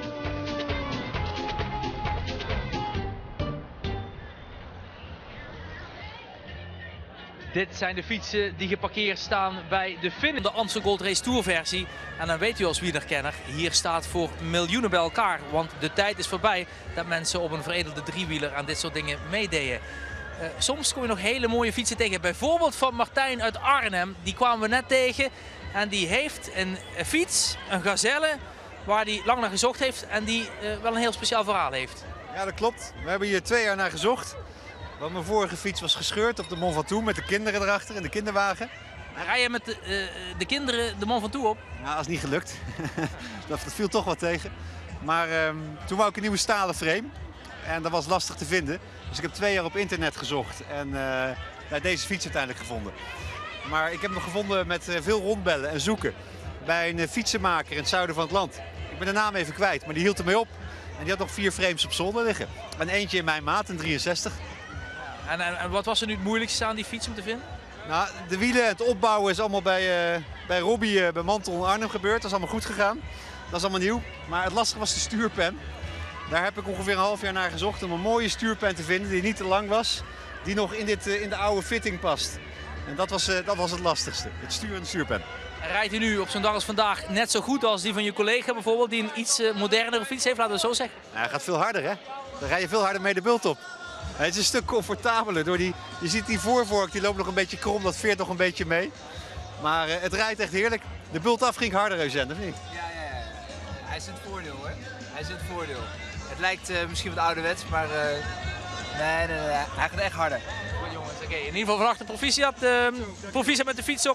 Dit zijn de fietsen die geparkeerd staan bij de finish. De Amstel Gold Race Tour versie. En dan weet u als wielerkenner, hier staat voor miljoenen bij elkaar. Want de tijd is voorbij dat mensen op een veredelde driewieler aan dit soort dingen meededen. Soms kom je nog hele mooie fietsen tegen. Bijvoorbeeld van Martijn uit Arnhem. Die kwamen we net tegen. En die heeft een fiets, een Gazelle, waar hij lang naar gezocht heeft. En die wel een heel speciaal verhaal heeft. Ja, dat klopt. We hebben hier 2 jaar naar gezocht. Want mijn vorige fiets was gescheurd op de Mont Ventoux met de kinderen erachter in de kinderwagen. En rij je met de kinderen de Mont Ventoux op? Nou, dat is niet gelukt. Dat viel toch wat tegen. Maar toen wou ik een nieuwe stalen frame. En dat was lastig te vinden. Dus ik heb 2 jaar op internet gezocht en deze fiets uiteindelijk gevonden. Maar ik heb hem gevonden met veel rondbellen en zoeken. Bij een fietsenmaker in het zuiden van het land. Ik ben de naam even kwijt, maar die hield ermee op. En die had nog 4 frames op zolder liggen. En eentje in mijn maat, een 63. En wat was er nu het moeilijkste aan die fiets om te vinden? Nou, de wielen en het opbouwen is allemaal bij Robbie bij Mantel in Arnhem gebeurd. Dat is allemaal goed gegaan. Dat is allemaal nieuw. Maar het lastige was de stuurpen. Daar heb ik ongeveer een half jaar naar gezocht om een mooie stuurpen te vinden die niet te lang was. Die nog in de oude fitting past. En dat was het lastigste. Het stuur en de stuurpen. En rijdt u nu op zo'n dag als vandaag net zo goed als die van je collega bijvoorbeeld, die een iets modernere fiets heeft, laten we het zo zeggen? Nou, hij gaat veel harder, hè? Dan rij je veel harder mee de bult op. Het is een stuk comfortabeler. Je ziet die voorvork, die loopt nog een beetje krom, dat veert nog een beetje mee. Maar het rijdt echt heerlijk. De bult af ging harder, Eugène, of niet? Ja. Hij is in het voordeel, hoor. Hij is in het voordeel. Het lijkt misschien wat ouderwets, maar nee. Hij gaat echt harder. Goed jongens, oké. In ieder geval van achter proficiat met de fiets ook.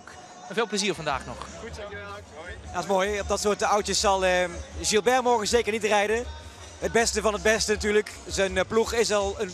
veel plezier vandaag nog. Goed zo. Dat is mooi. Op dat soort oudjes zal Gilbert morgen zeker niet rijden. Het beste van het beste natuurlijk. Zijn ploeg is al een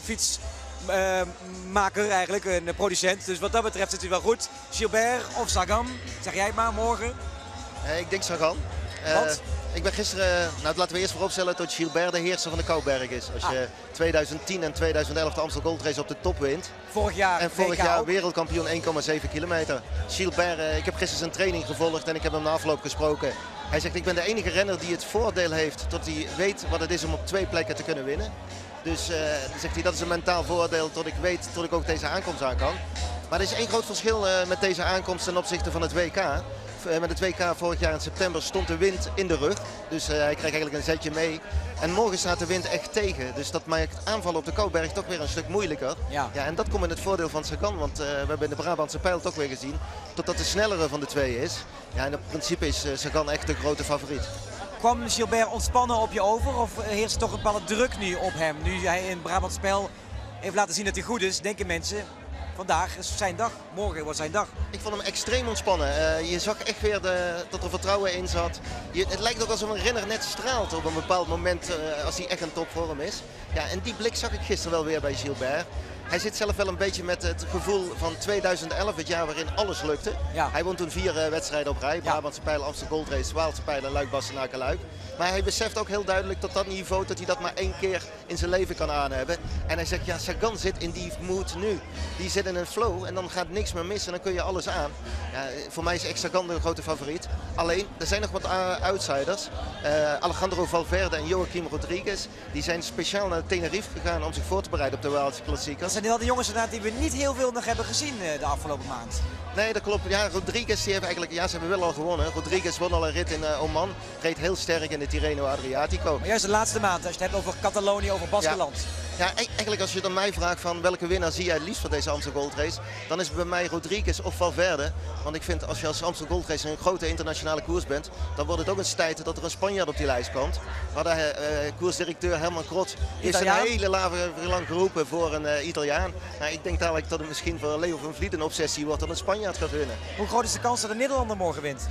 fietsmaker eigenlijk, een producent. Dus wat dat betreft zit hij wel goed. Gilbert of Sagan, zeg jij het maar morgen. Ik denk Sagan. Ik ben gisteren, laten we eerst vooropstellen dat Gilbert de heerser van de Kouberg is. Als je 2010 en 2011 de Amstel Gold Race op de top wint. Vorig jaar en vorig jaar wereldkampioen 1,7 kilometer. Gilbert, ik heb gisteren zijn training gevolgd en ik heb hem na afloop gesproken. Hij zegt, ik ben de enige renner die het voordeel heeft dat hij weet wat het is om op 2 plekken te kunnen winnen. Dus zegt hij, dat is een mentaal voordeel tot ik weet dat ik ook deze aankomst aan kan. Maar er is één groot verschil met deze aankomst ten opzichte van het WK. Met het WK vorig jaar in september stond de wind in de rug. Dus hij kreeg eigenlijk een zetje mee. En morgen staat de wind echt tegen. Dus dat maakt aanvallen op de Kouberg toch weer een stuk moeilijker. Ja, en dat komt in het voordeel van Sagan. Want we hebben in de Brabantse Pijl toch weer gezien dat dat de snellere van de twee is. Ja, en in principe is Sagan echt de grote favoriet. Kwam Gilbert ontspannen op je over of heerst er toch een bepaalde druk nu op hem? Nu hij in Brabantse Pijl heeft laten zien dat hij goed is, denken mensen... Vandaag is zijn dag, morgen wordt zijn dag. Ik vond hem extreem ontspannen. Je zag echt weer dat er vertrouwen in zat. Het lijkt ook alsof een renner net straalt op een bepaald moment als hij echt een topvorm is. Ja, en die blik zag ik gisteren wel weer bij Gilbert. Hij zit zelf wel een beetje met het gevoel van 2011, het jaar waarin alles lukte. Ja. Hij won toen 4 wedstrijden op rij. Brabantse Pijl, Amstel Gold Race, Waalse Pijl en Luik-Bastenaken-Luik. Maar hij beseft ook heel duidelijk dat niveau, dat hij dat maar 1 keer in zijn leven kan aanhebben. En hij zegt, ja, Sagan zit in die mood nu. Die zit in een flow en dan gaat niks meer mis en dan kun je alles aan. Ja, voor mij is echt Sagan de grote favoriet. Alleen, er zijn nog wat outsiders. Alejandro Valverde en Joaquim Rodriguez. Die zijn speciaal naar Tenerife gegaan om zich voor te bereiden op de Waalse Klassieker. Dat zijn wel de jongens die we niet heel veel nog hebben gezien de afgelopen maand. Nee, dat klopt. Ja, Rodriguez die heeft eigenlijk, ja, ze hebben wel al gewonnen. Rodriguez won al een rit in Oman. Reed heel sterk in de Tirreno Adriatico. Maar juist de laatste maand, als je het hebt over Catalonië, over Baskeland. Ja, eigenlijk als je dan mij vraagt van welke winnaar zie jij het liefst van deze Amstel Gold Race, dan is het bij mij Rodriguez of Valverde. Want ik vind als je als Amstel Gold Race een grote internationale koers bent, dan wordt het ook eens tijd dat er een Spanjaard op die lijst komt. Maar de koersdirecteur Herman Krot is een hele lang geroepen voor een Italiaan. Nou, ik denk dadelijk dat het misschien voor Leo van Vliet een obsessie wordt dat een Spanjaard gaat winnen. Hoe groot is de kans dat een Nederlander morgen wint?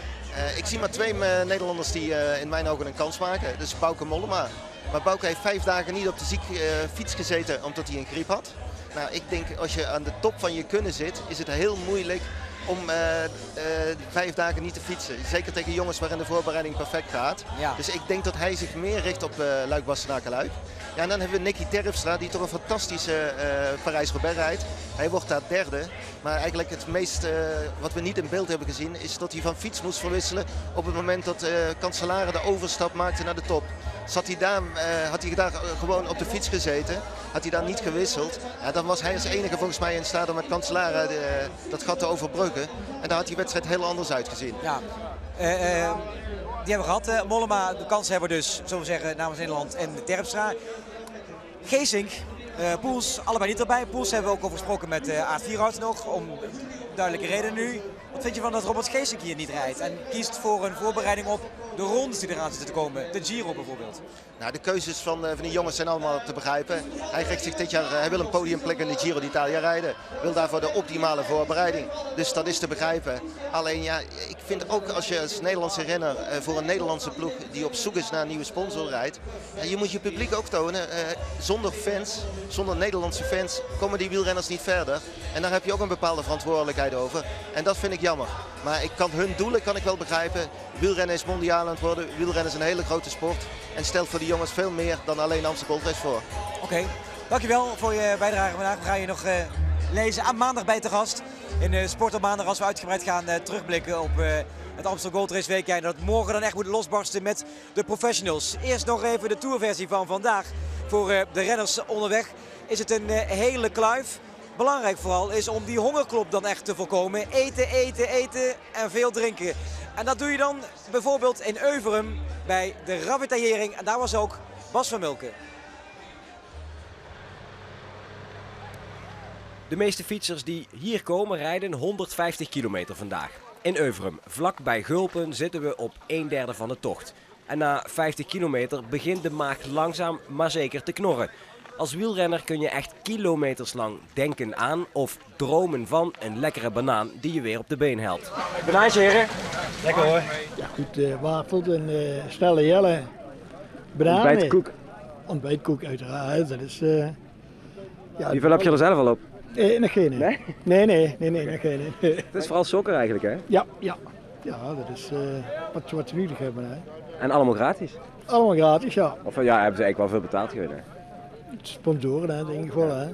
Ik zie maar 2 Nederlanders die in mijn ogen een kans maken. Dus Bauke Mollema. Maar Bauke heeft 5 dagen niet op de fiets gezeten omdat hij een griep had. Nou, ik denk als je aan de top van je kunnen zit, is het heel moeilijk om 5 dagen niet te fietsen. Zeker tegen jongens waarin de voorbereiding perfect gaat. Ja. Dus ik denk dat hij zich meer richt op Luik-Bastenaken-Luik. Ja, en dan hebben we Nicky Terpstra die toch een fantastische Parijs-Roubaix rijdt. Hij wordt daar 3e. Maar eigenlijk het meest wat we niet in beeld hebben gezien is dat hij van fiets moest verwisselen op het moment dat Cancellara de overstap maakte naar de top. Had hij daar gewoon op de fiets gezeten, had hij daar niet gewisseld, ja, dan was hij als enige volgens mij in staat om met Cancellara dat gat te overbruggen. En daar had die wedstrijd heel anders uitgezien. Ja. Die hebben we gehad. Mollema, de kanshebber dus, zo zeggen, namens Nederland en Terpstra. Geesink, Poels, allebei niet erbij. Poels hebben we ook over gesproken met Aert Vierhout nog, om duidelijke reden nu. Wat vind je van dat Robert Geesink hier niet rijdt en kiest voor een voorbereiding op de rondes die eraan zitten te komen? De Giro bijvoorbeeld. Nou, de keuzes van die jongens zijn allemaal te begrijpen. Hij richt zich dit jaar, hij wil een podiumplek in de Giro d'Italia rijden. Wil daarvoor de optimale voorbereiding. Dus dat is te begrijpen. Alleen ja, ik vind ook als je als Nederlandse renner voor een Nederlandse ploeg die op zoek is naar een nieuwe sponsor rijdt. Je moet je publiek ook tonen. Zonder fans, zonder Nederlandse fans komen die wielrenners niet verder. En daar heb je ook een bepaalde verantwoordelijkheid over. En dat vind ik jammer. Maar hun doelen kan ik wel begrijpen. Wielrennen is mondiaal aan het worden. Wielrennen is een hele grote sport. En stelt voor die jongens veel meer dan alleen Amstel Gold Race voor. Oké, dankjewel voor je bijdrage vandaag. We gaan je nog lezen aan maandag bij te gast. In Sport op maandag als we uitgebreid gaan terugblikken op het Amstel Gold Race weekend. En dat morgen dan echt moet losbarsten met de professionals. Eerst nog even de tourversie van vandaag. Voor de renners onderweg is het een hele kluif. Belangrijk vooral is om die hongerklop dan echt te voorkomen. Eten, eten, eten en veel drinken. En dat doe je dan bijvoorbeeld in Euverum bij de ravitaillering. En daar was ook Bas van Mulken. De meeste fietsers die hier komen rijden 150 kilometer vandaag. In Euverum, vlak bij Gulpen, zitten we op 1/3 van de tocht. En na 50 kilometer begint de maag langzaam maar zeker te knorren. Als wielrenner kun je echt kilometers lang denken aan of dromen van een lekkere banaan die je weer op de been helpt. Banaantje, heren. Lekker hoor. Ja, goed wafeld en snelle jelle. Bananen. Ontbijtkoek. Ontbijtkoek uiteraard. Dat is, ja, Hoeveel heb je er zelf al op? Nog geen. Nee, nog geen. Het is vooral suiker eigenlijk, hè? Ja. Ja, dat is wat ze nodig hebben. Hè. En allemaal gratis? Allemaal gratis, ja. Of ja, hebben ze eigenlijk wel veel betaald geweest, hè? Sponsoren, hè, denk ik wel, hè.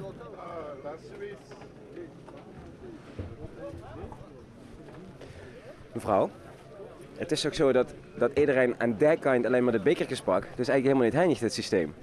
Mevrouw, het is ook zo dat iedereen aan Dijkkind alleen maar de bekertjes pakt. Het is eigenlijk helemaal niet handig, dit systeem.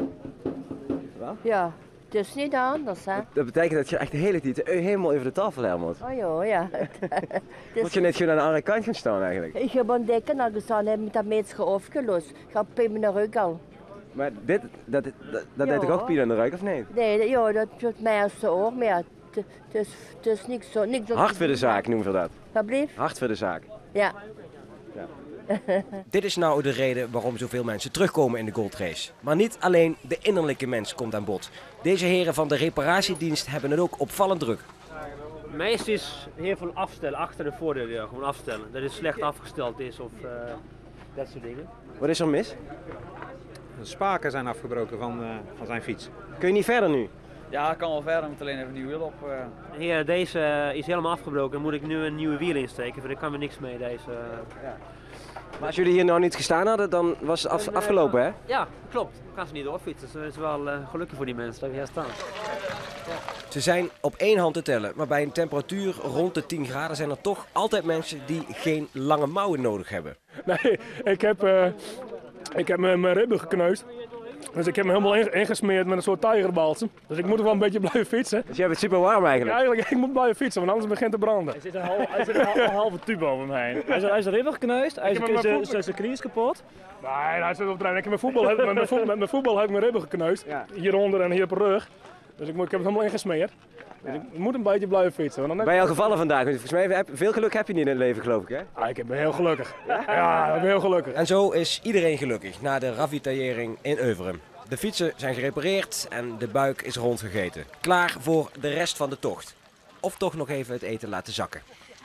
Ja, het is niet anders, hè. Dat betekent dat je echt de hele tijd helemaal over de tafel heen moet. Oh joh, ja. Moet je net gewoon aan de andere kant gaan staan eigenlijk? Ik heb een dekken al gestaan en met dat meisje afgelost. Ik heb pijn in de rug al. Maar dat deed toch ook pijn aan de rug, of niet? Nee, ja, dat doet mij als de oor, maar het is niks zo. Hard voor de zaak noemen we dat. Wat blieft? Hard voor de zaak. Ja. Dit is nou de reden waarom zoveel mensen terugkomen in de goldrace. Maar niet alleen de innerlijke mens komt aan bod. Deze heren van de reparatiedienst hebben het ook opvallend druk. Meest is heel veel afstellen, achter de voordeur gewoon afstellen. Dat het slecht afgesteld is of dat soort dingen. Wat is er mis? De spaken zijn afgebroken van zijn fiets. Kun je niet verder nu? Ja, ik kan wel verder, moet alleen even een nieuw wiel op. Hier, deze is helemaal afgebroken. Dan moet ik nu een nieuwe wiel insteken, want ik kan er niks mee. Deze, ja. Maar als jullie hier nou niet gestaan hadden, dan was het afgelopen, hè? Ja, klopt. Dan gaan ze niet doorfietsen. Dus dat is wel gelukkig voor die mensen dat we hier staan. Ja. Ze zijn op één hand te tellen, maar bij een temperatuur rond de 10 graden zijn er toch altijd mensen die geen lange mouwen nodig hebben. Nee, ik heb mijn ribben gekneusd. Dus ik heb me helemaal ingesmeerd met een soort tijgerbaaltje. Dus ik moet er wel een beetje blijven fietsen. Dus jij bent super warm eigenlijk? Ja, eigenlijk, ik moet blijven fietsen, want anders begint het te branden. Er zit een halve tube over me heen. Hij is ribben gekneusd, zijn knie is kapot. Nee, hij zit op de trein. Ik heb met mijn voetbal heb ik mijn ribben gekneusd. Ja. Hieronder en hier op de rug. Dus ik heb het helemaal ingesmeerd. Dus ik moet een beetje blijven fietsen. Want dan ben je al gevallen vandaag? Volgens mij veel geluk heb je niet in het leven, geloof ik, hè? Ah, ik ben heel gelukkig. Ja, ik ben heel gelukkig. En zo is iedereen gelukkig na de ravitaillering in Euverum. De fietsen zijn gerepareerd en de buik is rondgegeten. Klaar voor de rest van de tocht. Of toch nog even het eten laten zakken.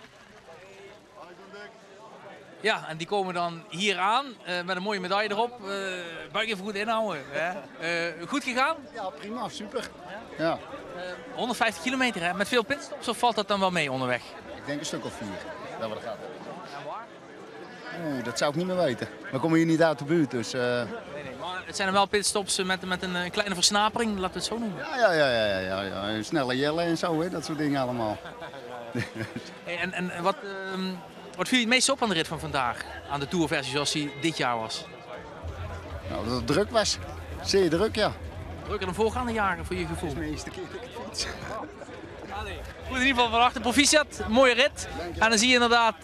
Ja, en die komen dan hier aan met een mooie medaille erop. Buik even goed inhouden. Goed gegaan? Ja, prima, super. Ja. 150 kilometer, hè? Met veel pitstops, of valt dat dan wel mee onderweg? Ik denk een stuk of 4 dat we er gaan. Dat zou ik niet meer weten. We komen hier niet uit de buurt, dus... Nee, maar het zijn er wel pitstops met een kleine versnapering, laten we het zo noemen. Ja. Snelle jellen en zo, hè? Dat soort dingen allemaal. Hey, en wat viel je het meest op aan de rit van vandaag? Aan de tourversie zoals die dit jaar was? Nou, dat het druk was. Zeer druk, ja. Drukker dan voorgaande jaren voor je gevoel? Dat is de eerste keer dat ik fiets. Goed, in ieder geval van achter proficiat, mooie rit. En dan zie je inderdaad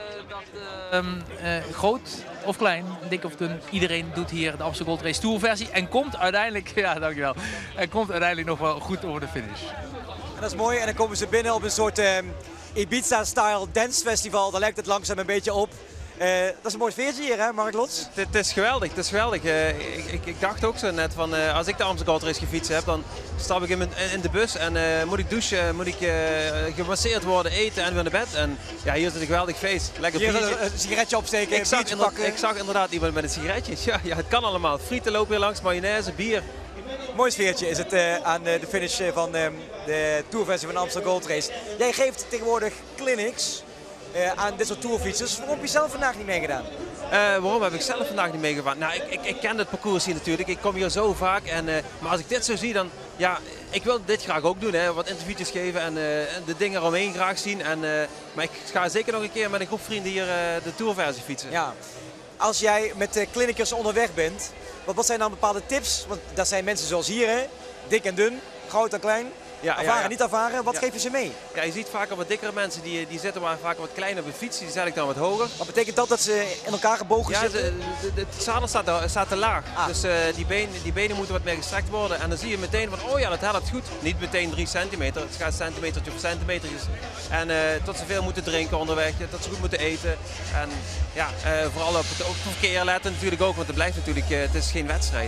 groot of klein, dik of dun, iedereen doet hier de Amstel Gold Race Tour versie en komt uiteindelijk, ja dankjewel, en komt uiteindelijk nog wel goed over de finish. En dat is mooi en dan komen ze binnen op een soort Ibiza-style dancefestival, daar lijkt het langzaam een beetje op. Dat is een mooi sfeertje hier, hè, Mark Lots? Het is geweldig, het is geweldig. Ik dacht ook zo net van, als ik de Amstel Gold Race gefietst heb, dan stap ik in de bus en moet ik douchen, moet ik gemasseerd worden, eten en weer naar bed. En ja, hier is het een geweldig feest. Lekker hier een sigaretje opsteken, ik zag inderdaad iemand met een sigaretje. Ja, het kan allemaal. Frieten lopen hier langs, mayonaise, bier. Mooi sfeertje is het aan de finish van de tourversie van de Amstel Gold Race. Jij geeft tegenwoordig clinics aan dit soort tourfietsers. Waarom heb je zelf vandaag niet meegedaan? Waarom heb ik zelf vandaag niet meegedaan? Nou, ik ken het parcours hier natuurlijk. Ik kom hier zo vaak. Maar als ik dit zo zie, dan... Ja, ik wil dit graag ook doen. Hè. Wat interviewtjes geven en de dingen eromheen graag zien. Maar ik ga zeker nog een keer met een groep vrienden hier de tourversie fietsen. Ja. Als jij met clinicers onderweg bent, wat zijn dan bepaalde tips? Want dat zijn mensen zoals hier, hè? Dik en dun, groot en klein. Ja, ervaren, niet ervaren. Wat geef je ze mee? Ja, je ziet vaak wat dikkere mensen die zitten maar vaak wat kleiner op de fiets. Die zijn eigenlijk dan wat hoger. Wat betekent dat ze in elkaar gebogen zitten? Het zadel staat te laag. Dus die benen moeten wat meer gestrekt worden. En dan zie je meteen van, oh ja, dat helpt goed. Niet meteen 3 centimeter. Het gaat centimetertje voor centimetertjes. En tot ze veel moeten drinken onderweg. Dat ze goed moeten eten. En ja, vooral op het verkeer letten natuurlijk ook. Want het blijft natuurlijk, het is geen wedstrijd.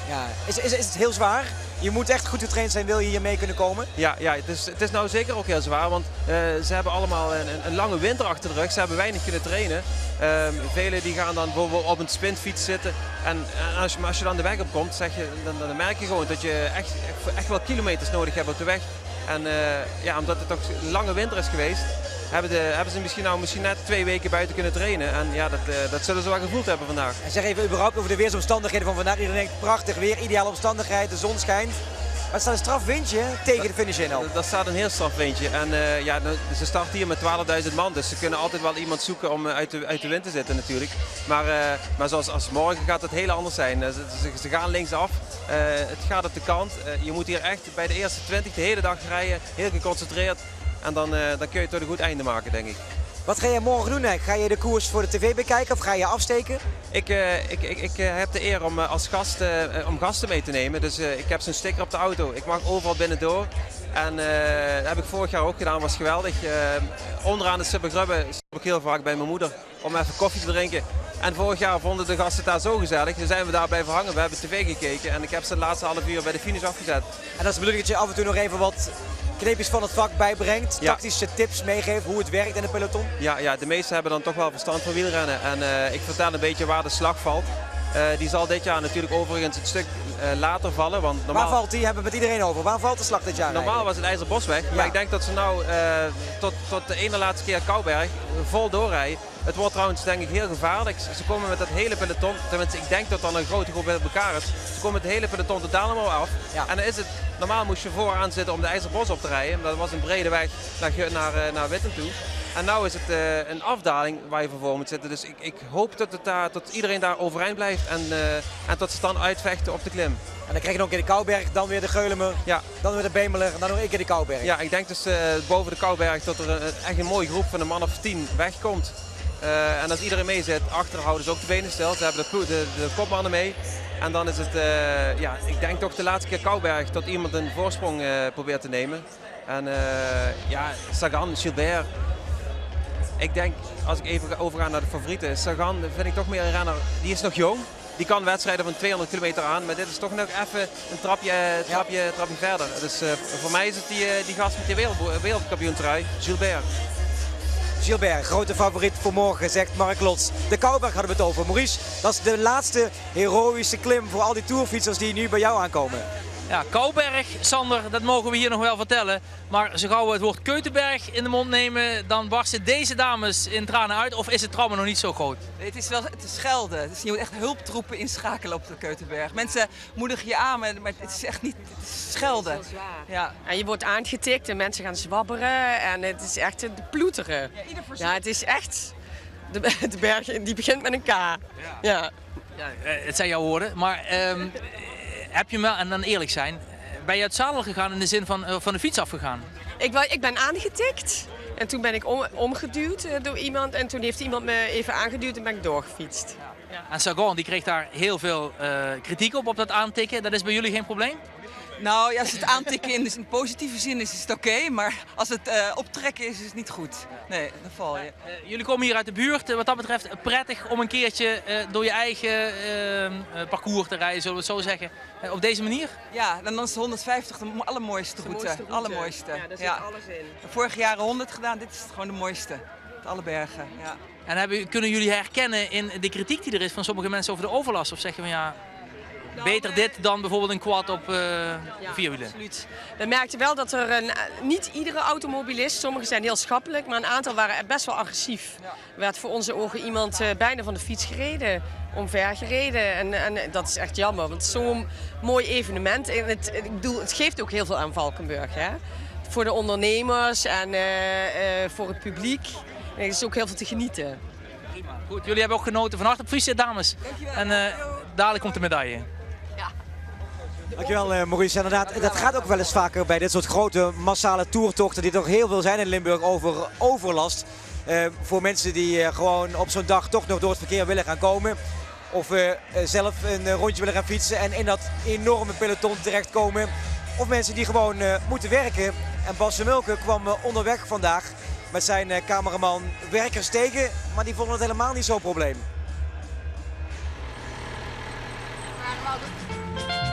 Ja. Is het heel zwaar? Je moet echt goed getraind zijn, wil je hier mee kunnen komen? Ja, het is nou zeker ook heel zwaar, want ze hebben allemaal een lange winter achter de rug. Ze hebben weinig kunnen trainen. Velen die gaan dan bijvoorbeeld op een sprintfiets zitten. En als je dan de weg op komt, dan merk je gewoon dat je echt wel kilometers nodig hebt op de weg. En omdat het toch een lange winter is geweest, hebben ze misschien net 2 weken buiten kunnen trainen. En ja, dat zullen ze wel gevoeld hebben vandaag. En zeg even überhaupt over de weersomstandigheden van vandaag. Iedereen denkt prachtig weer, ideale omstandigheid, de zon schijnt. Maar er staat een straf windje tegen de finish in al. Er staat een heel straf windje. En ze starten hier met 12.000 man, dus ze kunnen altijd wel iemand zoeken om uit de wind te zitten natuurlijk. Maar zoals morgen gaat het heel anders zijn. Ze gaan linksaf, het gaat op de kant. Je moet hier echt bij de eerste 20 de hele dag rijden, heel geconcentreerd. En dan kun je het tot een goed einde maken, denk ik. Wat ga jij morgen doen? Ga je de koers voor de tv bekijken of ga je afsteken? Ik heb de eer om als gast om gasten mee te nemen. Dus ik heb zo'n sticker op de auto. Ik mag overal binnendoor. En dat heb ik vorig jaar ook gedaan, was geweldig. Onderaan de Subbergrubbe stop ik heel vaak bij mijn moeder om even koffie te drinken. En vorig jaar vonden de gasten daar zo gezellig. Dus zijn we daar blijven hangen. We hebben tv gekeken en ik heb ze de laatste half uur bij de finish afgezet. En dat is de bedoeling dat je af en toe nog even wat kneepjes van het vak bijbrengt, tactische tips meegeeft hoe het werkt in de peloton? Ja, de meesten hebben dan toch wel verstand van wielrennen. En ik vertel een beetje waar de slag valt. Die zal dit jaar natuurlijk overigens een stuk later vallen. Want normaal... Waar valt die? Hebben we het met iedereen over. Waar valt de slag dit jaar? Normaal was het IJzerbosweg. Ja. Maar ik denk dat ze nou tot de ene laatste keer Kouberg vol doorrijden. Het wordt trouwens denk ik heel gevaarlijk. Ze komen met dat hele peloton, tenminste ik denk dat dan een grote groep bij elkaar is. Ze komen met het hele peloton totaal helemaal af. Ja. En dan is het, normaal moest je vooraan zitten om de IJzerbos op te rijden. Dat was een brede weg naar Witten toe. En nu is het een afdaling waar je voor moet zitten. Dus ik hoop dat iedereen daar overeind blijft en dat ze dan uitvechten op de klim. En dan krijg je nog een keer de Kouberg, dan weer de Geulemer, dan weer de Bemeler en dan nog een keer de Kouberg. Ja, ik denk dus boven de Kouberg dat er echt een mooie groep van een man of 10 wegkomt. En als iedereen mee zit, achter houden ze ook de benen stil. Ze hebben de kopmannen mee. En dan is het, ik denk toch de laatste keer Kouberg dat iemand een voorsprong probeert te nemen. En Sagan, Gilbert. Ik denk, als ik even overga naar de favorieten, Sagan vind ik toch meer een renner, die is nog jong. Die kan wedstrijden van 200 kilometer aan, maar dit is toch nog even een trapje verder. Dus voor mij is het die gast met die wereldkampioentrui, Gilbert. Gilbert, grote favoriet voor morgen, zegt Mark Lots. De Kouberg hadden we het over. Maurice, dat is de laatste heroïsche klim voor al die tourfietsers die nu bij jou aankomen. Ja, Kouberg, Sander, dat mogen we hier nog wel vertellen. Maar zo gauw we het woord Keutenberg in de mond nemen, dan barsten deze dames in tranen uit. Of is het trauma nog niet zo groot? Het is schelden. Je moet echt hulptroepen inschakelen op de Keutenberg. Mensen moedigen je aan, maar het is echt niet, het is schelden. Het is wel zwaar. Ja. En je wordt aangetikt en mensen gaan zwabberen en het is echt de ploeteren. Ja, het is echt, de berg die begint met een K. Ja. Het zijn jouw woorden, maar heb je me, en dan eerlijk zijn, ben je uit het zadel gegaan in de zin van de fiets afgegaan? Ik ben aangetikt en toen ben ik omgeduwd door iemand en toen heeft iemand me even aangeduwd en ben ik doorgefietst. Ja. En Sagan die kreeg daar heel veel kritiek op dat aantikken. Dat is bij jullie geen probleem? Nou ja, als het aantikken in positieve zin is het oké, maar als het optrekken is het niet goed. Nee, dan val je. Jullie komen hier uit de buurt, wat dat betreft prettig om een keertje door je eigen parcours te rijden, zullen we het zo zeggen. Op deze manier? Ja, dan is de 150 de allermooiste route. Allermooiste. Ja, daar zit alles in. Vorig jaar 100 gedaan, dit is gewoon de mooiste. Alle bergen, ja. En kunnen jullie herkennen in de kritiek die er is van sommige mensen over de overlast? Of zeggen we ja, beter dit dan bijvoorbeeld een quad op vierwielen? Absoluut. We merkten wel dat er niet iedere automobilist, sommigen zijn heel schappelijk, maar een aantal waren best wel agressief. Er werd voor onze ogen iemand bijna van de fiets gereden, omvergereden. En dat is echt jammer, want het is zo'n mooi evenement. En het geeft ook heel veel aan Valkenburg. Hè? Voor de ondernemers en voor het publiek. En er is ook heel veel te genieten. Prima. Goed, jullie hebben ook genoten. Van harte gefeliciteerd, dames. Dankjewel. En dadelijk komt de medaille. Dankjewel Maurice. Inderdaad, dat gaat ook wel eens vaker bij dit soort grote massale toertochten die toch heel veel zijn in Limburg over overlast. Voor mensen die gewoon op zo'n dag toch nog door het verkeer willen gaan komen. Of zelf een rondje willen gaan fietsen en in dat enorme peloton terechtkomen. Of mensen die gewoon moeten werken. En Bas Mulke kwam onderweg vandaag met zijn cameraman werkers tegen. Maar die vonden het helemaal niet zo'n probleem.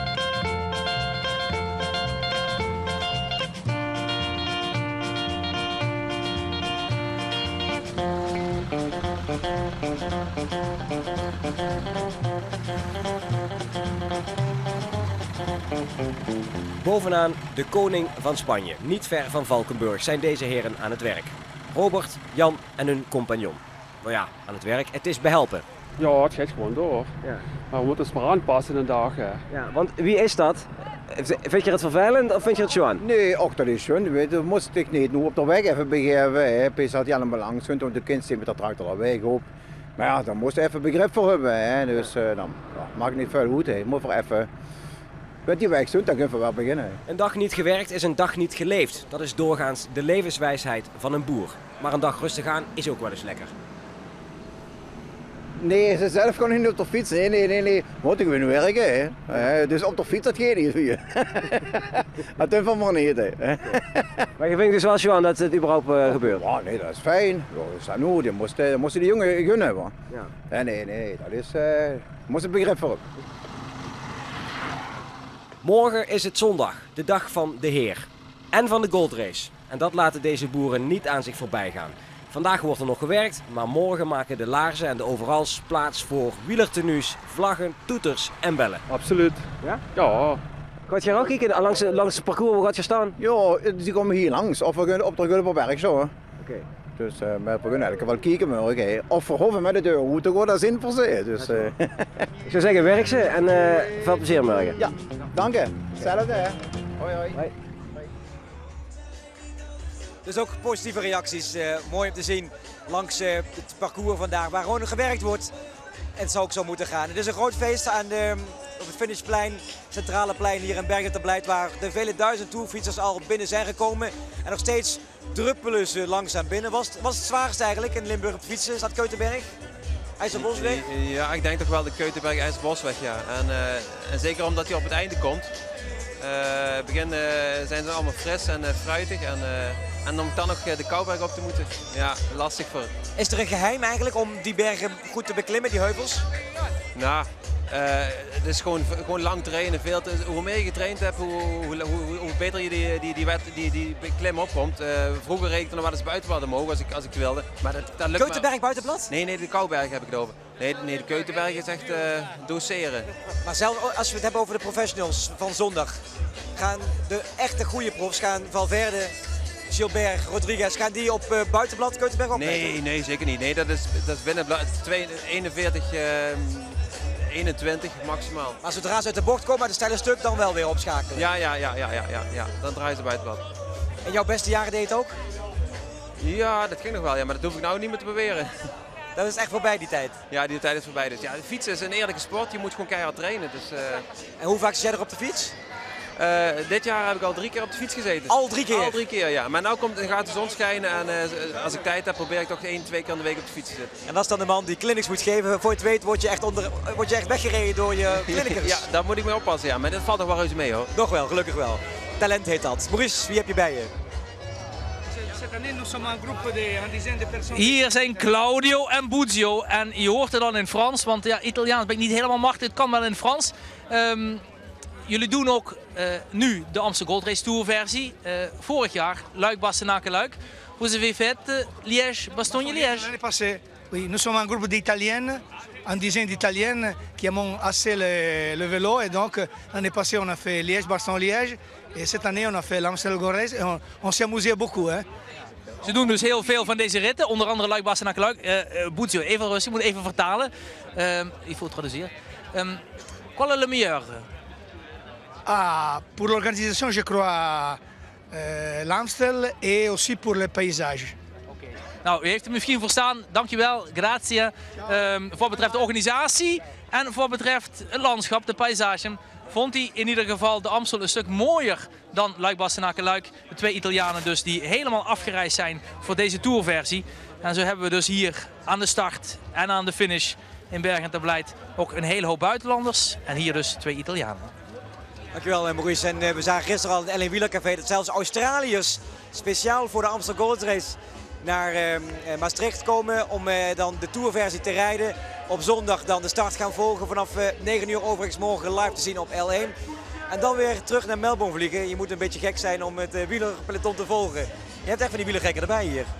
Bovenaan de koning van Spanje, niet ver van Valkenburg, zijn deze heren aan het werk. Robert, Jan en hun compagnon. Nou ja, aan het werk, het is behelpen. Ja, het gaat gewoon door. Ja. Maar we moeten het maar aanpassen een dag. Ja, want wie is dat? Vind je het vervelend of vind je het schoon? Nee, ook dat is schoon. Weet je, moest ik niet nu op de weg even begeven. Bis had helemaal langs, want de kind zit met de tractor de weg op. Maar ja, dan moest je even begrip voor hebben. Hè. Dus dan maakt niet veel goed. Je moet er even met die weg doen, dan kunnen we wel beginnen. Een dag niet gewerkt is een dag niet geleefd. Dat is doorgaans de levenswijsheid van een boer. Maar een dag rustig aan is ook wel eens lekker. Nee, ze zelf kan niet op de fiets. Nee. Moet ik weer werken. Hè. Dus op de fiets dat gaat niet hier. Dat is van maar niet. Hè. Maar je vindt dus wel, Johan, dat het überhaupt gebeurt? Ja, nee, dat is fijn. Dat is nou, die moesten de jongen gunnen hebben. Ja. Nee, dat is... moest het begrip voor. Morgen is het zondag, de dag van de Heer. En van de goldrace. En dat laten deze boeren niet aan zich voorbij gaan. Vandaag wordt er nog gewerkt, maar morgen maken de laarzen en de overals plaats voor wielertenues, vlaggen, toeters en bellen. Absoluut. Ja? Ja. Gaat je ook kijken langs het parcours, waar gaat je staan? Ja, die komen hier langs, of we kunnen op de Gulpenberg zo. Oké. Dus we kunnen eigenlijk wel kijken morgen. Of verhoeven met de deur, hoe te gaan, dat is in voor ze. Dus, Ik zou zeggen, werk ze en veel plezier morgen. Ja, dank je. Hetzelfde hè. Hoi. Hoi. Dus ook positieve reacties, mooi om te zien langs het parcours vandaag waar gewoon gewerkt wordt. En het zou ook zo moeten gaan. Het is een groot feest op het finishplein, centrale plein hier in Bergen ter Blijt, waar de vele duizend toerfietsers al binnen zijn gekomen. En nog steeds druppelen ze langzaam binnen. Was het zwaarste eigenlijk in Limburg op fietsen? Is dat Keutenberg? IJzerbosweg? Ja, ik denk toch wel de Keutenberg IJzerbosweg, ja. En zeker omdat hij op het einde komt. In het begin zijn ze allemaal fris en fruitig. En om dan nog de Kouberg op te moeten, ja, lastig voor. Is er een geheim eigenlijk om die bergen goed te beklimmen, die heuvels? Nou, het is gewoon lang trainen. Hoe meer je getraind hebt, hoe beter je die klim opkomt. Vroeger reed ik er nog wel eens buitenblad omhoog als ik wilde. Maar dat lukt Keutenberg buitenblad? Nee, de Kouberg heb ik het over. Nee, de Keutenberg is echt doseren. Maar zelf als we het hebben over de professionals van zondag, gaan de echte goede profs, gaan Valverde, Gilbert, Rodriguez, gaan die op buitenblad Keutenberg ook? Nee, zeker niet. Nee, dat is binnen 41, 21 maximaal. Maar zodra ze uit de bocht komen, uit het steile stuk, dan wel weer opschakelen? Ja. Dan draaien ze buitenblad. En jouw beste jaren deed het ook? Ja, dat ging nog wel, ja, maar dat hoef ik nou niet meer te beweren. Dat is echt voorbij die tijd? Ja, die tijd is voorbij. Dus ja, fietsen is een eerlijke sport, je moet gewoon keihard trainen. Dus, En hoe vaak zit jij er op de fiets? Dit jaar heb ik al 3 keer op de fiets gezeten. Al 3 keer? Al 3 keer, ja. Maar nu gaat de zon schijnen en als ik tijd heb, probeer ik toch 1-2 keer aan de week op de fiets te zitten. En dat is dan de man die clinics moet geven. Voor je het weet word je echt weggereden door je clinicus. Ja, daar moet ik mee oppassen, ja. Maar dat valt toch wel reuze mee, hoor. Nog wel, gelukkig wel. Talent heet dat. Maurice, wie heb je bij je? Hier zijn Claudio en Buzio en je hoort het dan in Frans, want ja, Italiaans ben ik niet helemaal machtig, het kan wel in Frans. Jullie doen ook nu de Amstel Gold Race Tour versie. Vorig jaar, Luik-Bastenaken-Luik. Vous avez fait Liège-Bastogne-Liège? L'année passée, oui. Nous sommes un groupe d'Italiennes, une dizaine d'Italiennes qui aiment assez le vélo. Et donc, l'année passée, on a fait Liège-Bastogne-Liège. Et cette année, on a fait l'Amstel Gold Race. Et on s'est amusé beaucoup. Hein. Ze doen dus heel veel van deze ritten, onder andere Luik-Bastenaken-Luik. Buzio, even rustig, ik moet even vertalen. Il faut traduire. Qual est le meilleur? Pour l'organisation, je crois l'Amstel et aussi pour le paysage. Nou, u heeft het misschien verstaan. Dankjewel, grazie. Voor wat betreft de organisatie en voor wat betreft het landschap, de paysage, vond hij in ieder geval de Amstel een stuk mooier dan Luik-Bastenaken-Luik. De 2 Italianen dus die helemaal afgereisd zijn voor deze tourversie. En zo hebben we dus hier aan de start en aan de finish in Bergen ter Blijt ook een hele hoop buitenlanders. En hier dus 2 Italianen. Dankjewel Maurice. En we zagen gisteren al in het LA Wielercafé dat zelfs Australiërs speciaal voor de Amstel Gold Race naar Maastricht komen om dan de tourversie te rijden. Op zondag dan de start gaan volgen vanaf 9 uur overigens morgen live te zien op L1. En dan weer terug naar Melbourne vliegen. Je moet een beetje gek zijn om het wielerpeloton te volgen. Je hebt echt van die wielergekken erbij hier.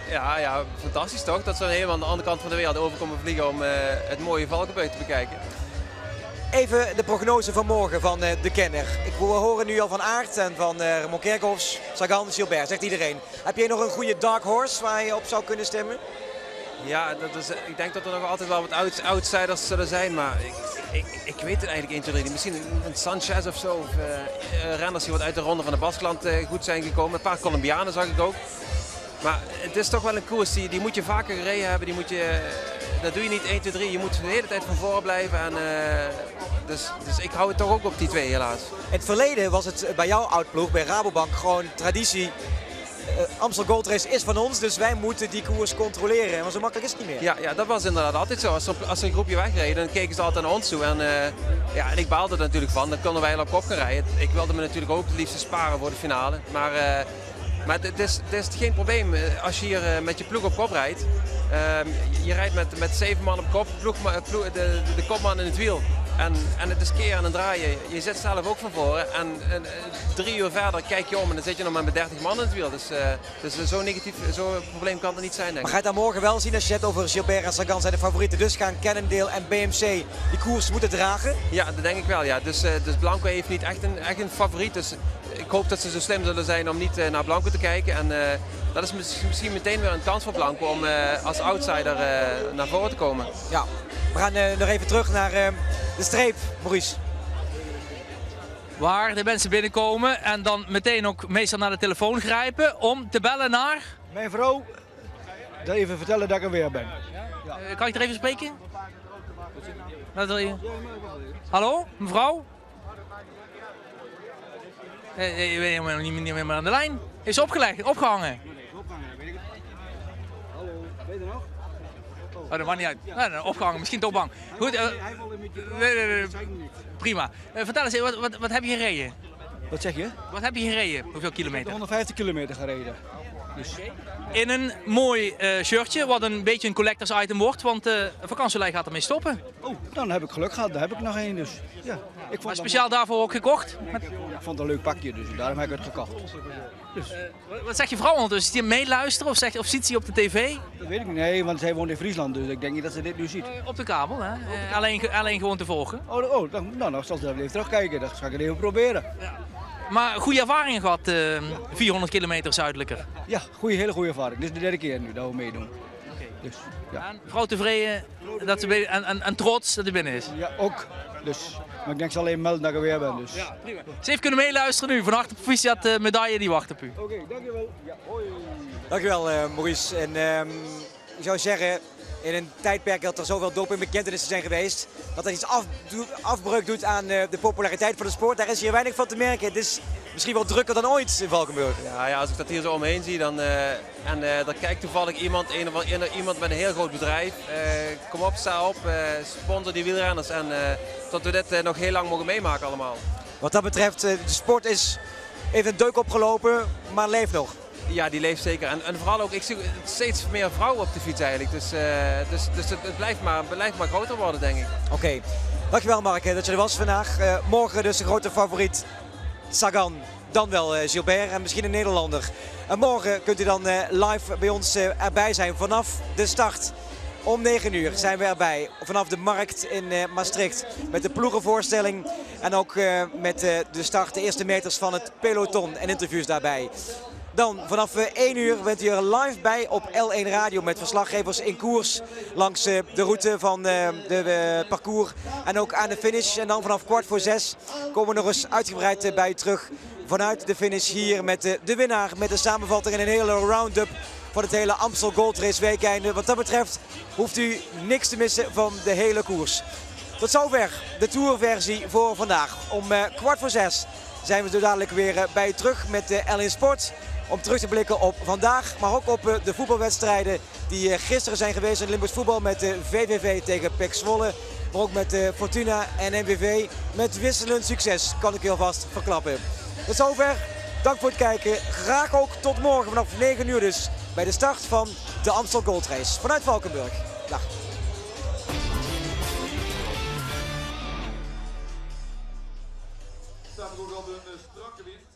Ja, fantastisch toch? Dat ze helemaal aan de andere kant van de wereld over komen vliegen om het mooie Valkenburg te bekijken. Even de prognose van morgen van de kenner. We horen nu al van Aert en van Ramon Kerkhoffs, Sagan, Gilbert, zegt iedereen. Heb jij nog een goede dark horse waar je op zou kunnen stemmen? Ja, ik denk dat er nog altijd wel wat outsiders zullen zijn, maar ik weet het eigenlijk 1, 2, 3 niet. Misschien een Sanchez of zo, of renners die wat uit de ronde van de Baskeland goed zijn gekomen. Een paar Colombianen zag ik ook. Maar het is toch wel een koers, die moet je vaker gereden hebben. Dat doe je niet 1, 2, 3. Je moet de hele tijd van voren blijven. En, dus ik hou het toch ook op die 2 helaas. In het verleden was het bij jouw oud-ploeg, bij Rabobank, gewoon traditie. Amstel Gold Race is van ons, dus wij moeten die koers controleren. Maar zo makkelijk is het niet meer. Ja, dat was inderdaad altijd zo. Als ze een groepje wegreed, dan keken ze altijd naar ons toe. En ik baalde er natuurlijk van. Dan konden wij op kop gaan rijden. Ik wilde me natuurlijk ook het liefst sparen voor de finale. Maar het is geen probleem als je hier met je ploeg op kop rijdt. Je rijdt met 7 man op kop, de kopman in het wiel. En het is keren en draaien. Je zit zelf ook van voren. En 3 uur verder kijk je om en dan zit je nog maar met 30 man in het wiel. Dus zo'n probleem kan er niet zijn, denk ik. Maar ga je het dan morgen wel zien als je het over Gilbert en Sagan zijn de favorieten. Dus gaan Cannondale en BMC die koers moeten dragen? Ja, dat denk ik wel. Ja. Dus Blanco heeft niet echt een favoriet. Dus ik hoop dat ze zo slim zullen zijn om niet naar Blanco te kijken. En dat is misschien meteen weer een kans voor Blanco om als outsider naar voren te komen. Ja, we gaan nog even terug naar de streep, Maurice. Waar de mensen binnenkomen en dan meteen ook meestal naar de telefoon grijpen om te bellen naar... Mijn vrouw, dat even vertellen dat ik er weer ben. Ja. Kan ik er even spreken? Wat wil je? Hallo, mevrouw? Je bent helemaal niet meer aan de lijn. Is opgehangen. Hallo, weet je nog? Oh, dat maakt niet uit. Nee, opgehangen, misschien toch bang. Goed, nee, prima. Vertel eens, wat heb je gereden? Wat zeg je? Wat heb je gereden? Hoeveel kilometer? 150 kilometer gereden. Dus. In een mooi shirtje, wat een beetje een collectors item wordt, want vakantielei gaat ermee stoppen. Oh, dan heb ik geluk gehad, daar heb ik nog één dus. Ja, maar speciaal daarvoor ook gekocht? Ik vond het een leuk pakje, dus daarom heb ik het gekocht. Dus. Wat zegt je vrouw ondertussen? Is die meeluisteren of ziet ze op de tv? Dat weet ik niet, nee, want zij woont in Friesland, dus ik denk niet dat ze dit nu ziet. Op de kabel, hè? Alleen gewoon te volgen. Dan zal ze even terugkijken, dat ga ik even proberen. Ja. Maar goede ervaringen gehad, 400 kilometer zuidelijker? Ja, hele goede ervaring. Dit is de 3e keer nu dat we meedoen. Okay. Dus, ja. En vrouw tevreden dat ze en trots dat hij binnen is? Ja, ook. Dus, maar ik denk ze alleen melden dat ik er weer ben. Dus. Ja, prima. Ze heeft kunnen meeluisteren nu. Van harte proficiat, de medaille die wacht op u. Oké, dankjewel. Ja, hoi. Dankjewel Maurice. En ik zou zeggen, in een tijdperk dat er zoveel dopingbekentenissen zijn geweest, dat dat iets afbreuk doet aan de populariteit van de sport. Daar is hier weinig van te merken. Het is misschien wel drukker dan ooit in Valkenburg. Ja, als ik dat hier zo omheen zie, dan kijkt toevallig iemand met een heel groot bedrijf. Kom op, sta op, sponsor die wielrenners en dat we dit nog heel lang mogen meemaken allemaal. Wat dat betreft, de sport heeft een deuk opgelopen, maar leeft nog. Ja, die leeft zeker. En vooral ook, ik zie steeds meer vrouwen op de fiets eigenlijk. Dus het blijft maar groter worden, denk ik. Oké. Dankjewel Mark dat je er was vandaag. Morgen dus de grote favoriet Sagan, dan wel Gilbert en misschien een Nederlander. En morgen kunt u dan live bij ons erbij zijn vanaf de start. Om 9 uur zijn we erbij, vanaf de markt in Maastricht, met de ploegenvoorstelling en ook met de start, de eerste meters van het peloton en interviews daarbij. Dan vanaf 1 uur bent u er live bij op L1 Radio met verslaggevers in koers langs de route van de parcours en ook aan de finish. En dan vanaf 5:15 komen we nog eens uitgebreid bij u terug vanuit de finish hier met de winnaar, met de samenvatting en een hele round-up van het hele Amstel Gold Race weekende. Wat dat betreft hoeft u niks te missen van de hele koers. Tot zover de tourversie voor vandaag. Om 5:15 zijn we zo dadelijk weer bij u terug met L1 Sport. Om terug te blikken op vandaag, maar ook op de voetbalwedstrijden die gisteren zijn geweest in Limburgs voetbal met de VVV tegen PEC Zwolle. Maar ook met Fortuna en MVV met wisselend succes, kan ik u alvast verklappen. Tot zover, dank voor het kijken. Graag ook tot morgen vanaf 9 uur dus bij de start van de Amstel Gold Race vanuit Valkenburg. Dag. Samen ook al een strakke wind.